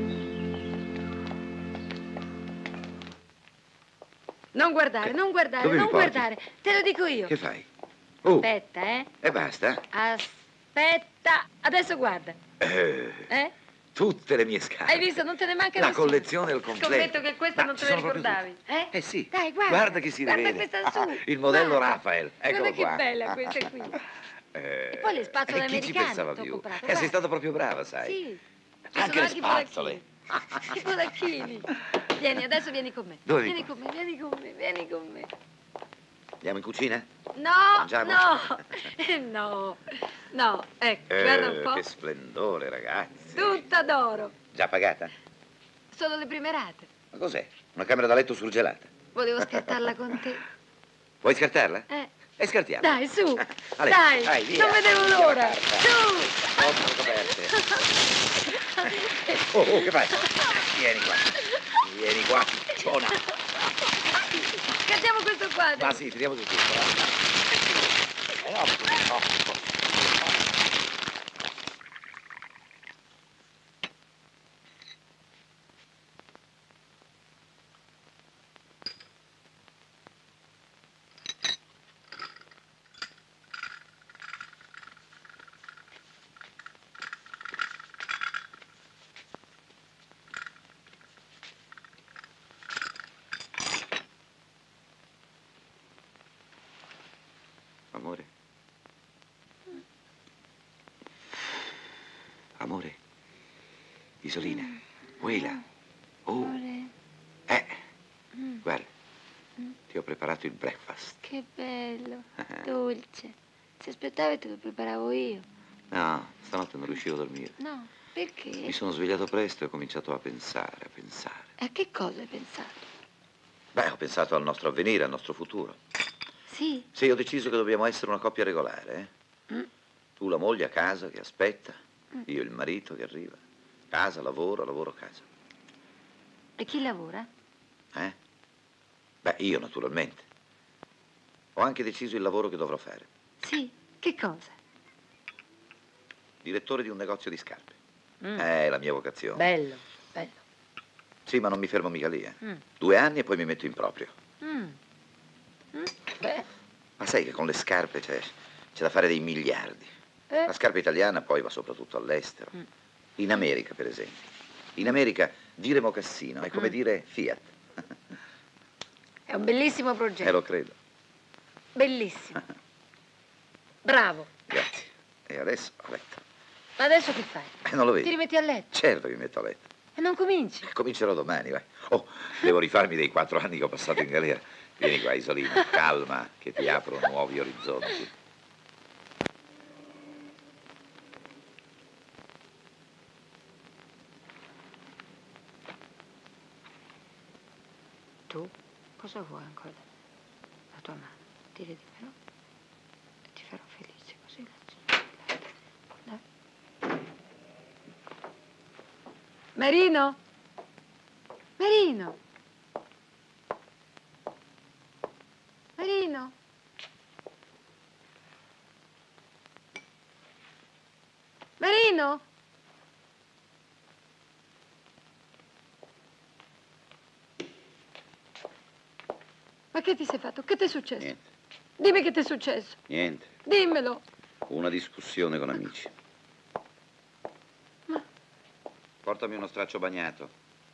Non guardare, non guardare, Dove mi non porti? guardare. Te lo dico io. Che fai? Oh, Aspetta, e basta? Aspetta. Adesso guarda. Tutte le mie scarpe. Hai visto? Non te ne manca La nessuna. collezione al completo. Scommetto che questa Ma non te ci la sono proprio ricordavi. Eh sì. Dai, guarda. Guarda che si Guarda rivede. questa su. Il modello Guarda. Raphael. Eccolo Guarda qua. che bella questa qui. E poi le spazzole chi ci americane pensava t'ho più? comprato, Sei guarda. stata proprio brava, sai. Sì. Ci Anche sono le spazzole. I polacchini. Vieni, adesso vieni con me. Dove Vieni mi con me, vieni con me, vieni con me. Andiamo in cucina? No, Mangiamo? no, no, ecco, guarda un po'. Che splendore, ragazzi. Tutta d'oro. Già pagata? Sono le prime rate. Ma cos'è? Una camera da letto surgelata? Volevo scattarla con te. Vuoi scartarla? E scartiamo. Dai, su. Ale, Dai, via. non vedevo l'ora. Via, Su. Sono coperte. Oh, che fai? Vieni qua. Vieni qua, picciona. Scattiamo questo quadro. Ma sì, tiriamo tutto. No. Amore, Isolina, Uela. Oh, guarda, ti ho preparato il breakfast. Che bello, dolce. Se aspettavi te lo preparavo io. No, stanotte non riuscivo a dormire. No, perché? Mi sono svegliato presto e ho cominciato a pensare, a pensare. A che cosa hai pensato? Beh, ho pensato al nostro avvenire, al nostro futuro. Sì. Sì, ho deciso che dobbiamo essere una coppia regolare, Tu la moglie a casa che aspetta, io il marito che arriva. Casa, lavoro, lavoro, casa. E chi lavora? Beh, io naturalmente. Ho anche deciso il lavoro che dovrò fare. Sì, che cosa? Direttore di un negozio di scarpe. È la mia vocazione. Bello, bello. Sì, ma non mi fermo mica lì, 2 anni e poi mi metto in proprio. Beh. Ma sai che con le scarpe c'è da fare dei miliardi. La scarpa italiana poi va soprattutto all'estero. In America, per esempio. In America dire mocassino è come dire Fiat. È un bellissimo progetto. Lo credo. Bellissimo. Bravo. Grazie. E adesso a letto. Ma adesso che fai? Non lo vedi? Ti rimetti a letto? Certo che mi metto a letto. E non cominci? Comincerò domani, vai. Oh, devo rifarmi dei 4 anni che ho passato in galera. Vieni qua, Isolina, calma, che ti apro nuovi orizzonti. Tu cosa vuoi ancora? La tua mano, dire dimmelo e ti farò felice così. Dai. Marino? Marino? Marino? Marino? Ma che ti sei fatto? Che ti è successo? Niente. Dimmi che ti è successo. Niente. Dimmelo. Una discussione con amici. Ma... Portami uno straccio bagnato.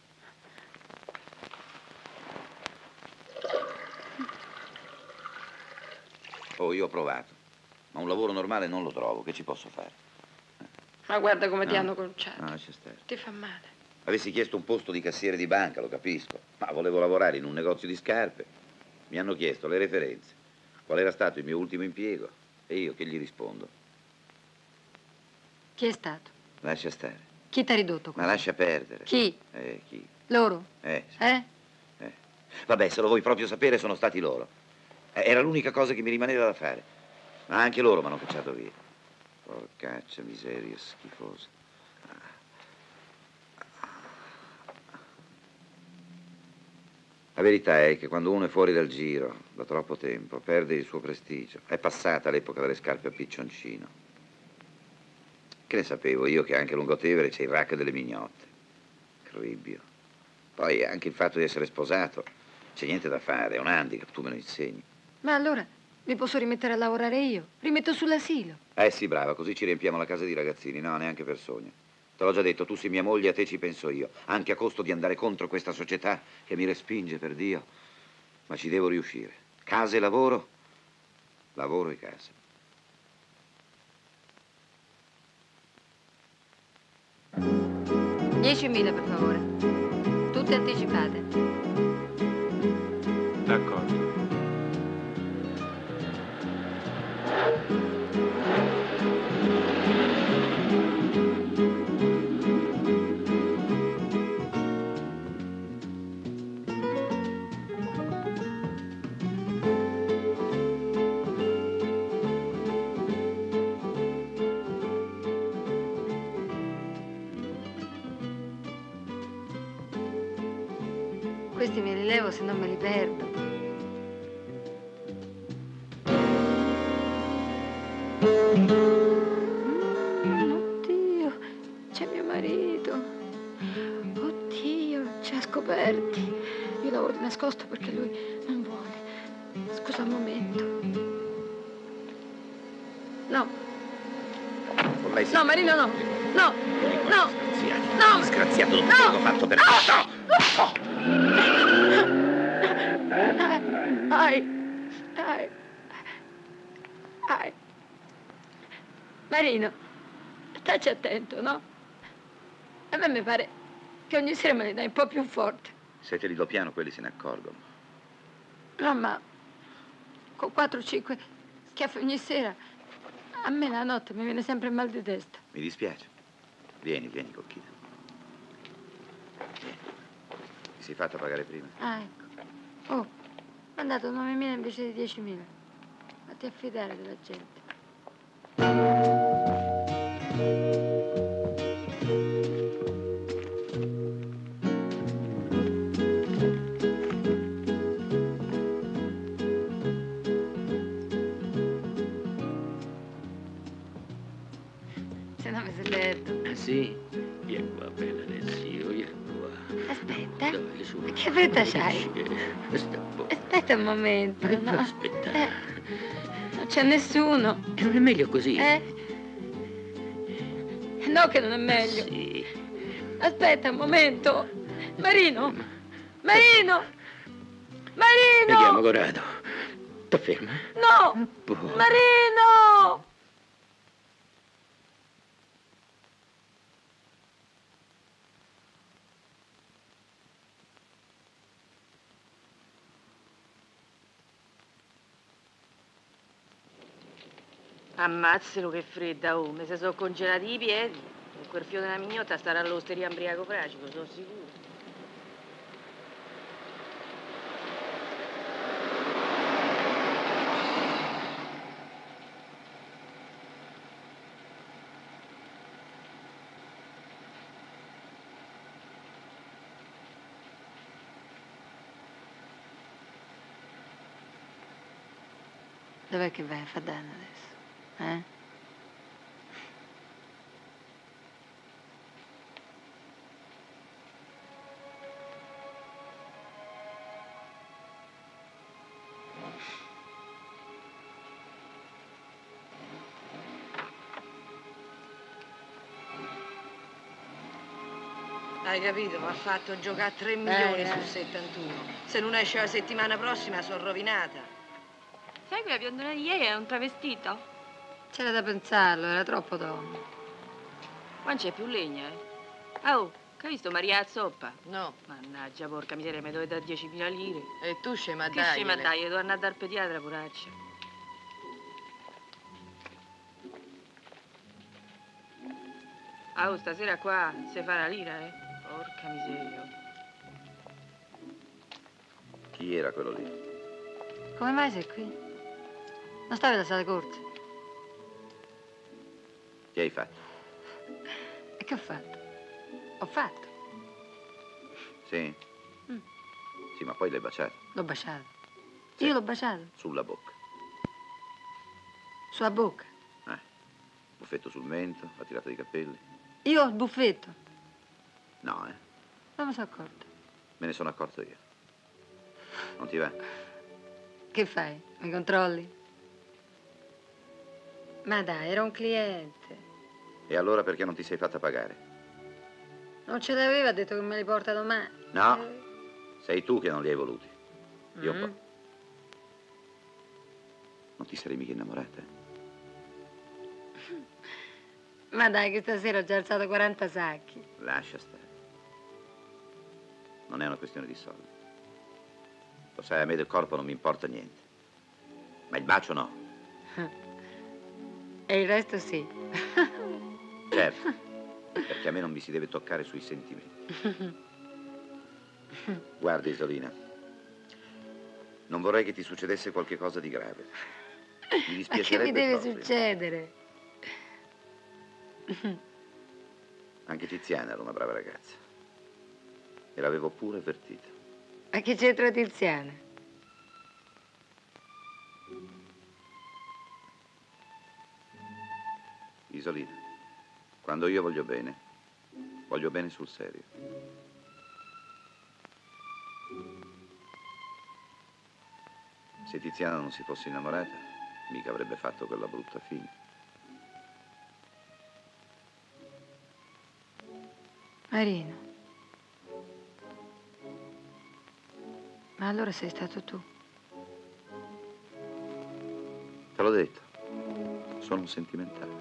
Oh, io ho provato. Ma un lavoro normale non lo trovo. Che ci posso fare? Ma guarda come ti No. hanno conciato. No, lascia stare. Ti fa male. Avessi chiesto un posto di cassiere di banca, lo capisco. Ma volevo lavorare in un negozio di scarpe. Mi hanno chiesto le referenze. Qual era stato il mio ultimo impiego? E io che gli rispondo? Chi è stato? Lascia stare. Chi ti ha ridotto Ma così? lascia perdere. Chi? Chi? Loro? Sì. Eh? Vabbè, se lo vuoi proprio sapere, sono stati loro. Era l'unica cosa che mi rimaneva da fare. Ma anche loro mi hanno cacciato via. Porcaccia, miseria, schifosa. La verità è che quando uno è fuori dal giro da troppo tempo, perde il suo prestigio. È passata l'epoca delle scarpe a piccioncino. Che ne sapevo io che anche a Lungotevere c'è il rack delle mignotte. Cribbio. Poi anche il fatto di essere sposato, c'è niente da fare, è un handicap, tu me lo insegni. Ma allora mi posso rimettere a lavorare io? Rimetto sull'asilo. Sì, brava, così ci riempiamo la casa di ragazzini. No, neanche per sogno. Te l'ho già detto, tu sei mia moglie, a te ci penso io. Anche a costo di andare contro questa società che mi respinge, per Dio. Ma ci devo riuscire. Casa e lavoro, lavoro e casa. $10.000 per favore. Tutte anticipate. D'accordo. Questi me li levo, se no me li perdo. Oddio, c'è mio marito. Oddio, ci ha scoperti. Io lavoro di nascosto perché lui non vuole. Scusa un momento. No. Con lei No, Marino, no. No. No. No! Disgraziato, non te l'ho fatto per... No! Ai. Marino, staci attento, no? A me mi pare che ogni sera me li dai un po' più forte. Se te li do piano, quelli se ne accorgono. No, ma con 4 o 5 schiaffi ogni sera, a me la notte mi viene sempre il mal di testa. Mi dispiace. Vieni, Cocchita. Vieni. Ti sei fatta pagare prima? Ah, ecco. Oh, mi hanno dato 9.000 invece di 10.000. Fatti affidare della gente. Se no mi sei letto. Sì? Vieni qua, bella Alessio, vieni qua. Aspetta. Dai, su. Che fretta c'hai? Sta un po'. Aspetta un momento. No. Aspetta. Non c'è nessuno. Non è meglio così? No, che non è meglio. Sì. Aspetta un momento. Marino! Marino! Mi Marino! chiamo Corrado. Sta ferma? No! Boh. Marino! Ammazzalo che fredda, oh, mi si sono congelati i piedi. E quel fiore della mignotta starà all'osteria ambriaco fragico, sono sicuro. Dov'è che vai a far danno adesso? Hai capito? Mi ha fatto giocare 3 milioni su 71. Se non esce la settimana prossima sono rovinata. Sai quella biondona di ieri era un travestito? C'era da pensarlo, era troppo donna. Ma non c'è più legna, Oh, che hai visto Maria a zoppa? No. Mannaggia, porca miseria, mi dovete dare 10.000 lire. E tu scema Che scema dai, devo andare dal pediatra, poraccia. Oh, stasera qua si fa la lira, Porca miseria. Chi era quello lì? Come mai sei qui? Non stavi alla sala corte? Che hai fatto? E che ho fatto? Ho fatto. Sì? Sì, ma poi l'hai baciato. L'ho baciato. Sì. Io l'ho baciato. Sulla bocca. Sulla bocca. Buffetto sul mento, la tirata dei capelli. Io ho il buffetto. No, Non mi sono accorta. me ne sono accorto io. Non ti va? Che fai? Mi controlli? Ma dai, era un cliente. E allora perché non ti sei fatta pagare? Non ce l'aveva, ha detto che me li porta domani. No, sei tu che non li hai voluti. Io Mm. poi. Non ti sarei mica innamorata? Ma dai, che stasera ho già alzato 40 sacchi. Lascia stare. Non è una questione di soldi. Lo sai, a me del corpo non mi importa niente. Ma il bacio no. E il resto sì. Certo. Perché a me non mi si deve toccare sui sentimenti. Guarda, Isolina. Non vorrei che ti succedesse qualche cosa di grave. Mi Ma che dispiacerebbe mi deve proprio. succedere? Anche Tiziana era una brava ragazza. E l'avevo pure avvertita. Ma che c'entra Tiziana? Isolina, quando io voglio bene sul serio. Se Tiziana non si fosse innamorata, mica avrebbe fatto quella brutta fine. Marino. Ma allora sei stato tu? Te l'ho detto, sono un sentimentale.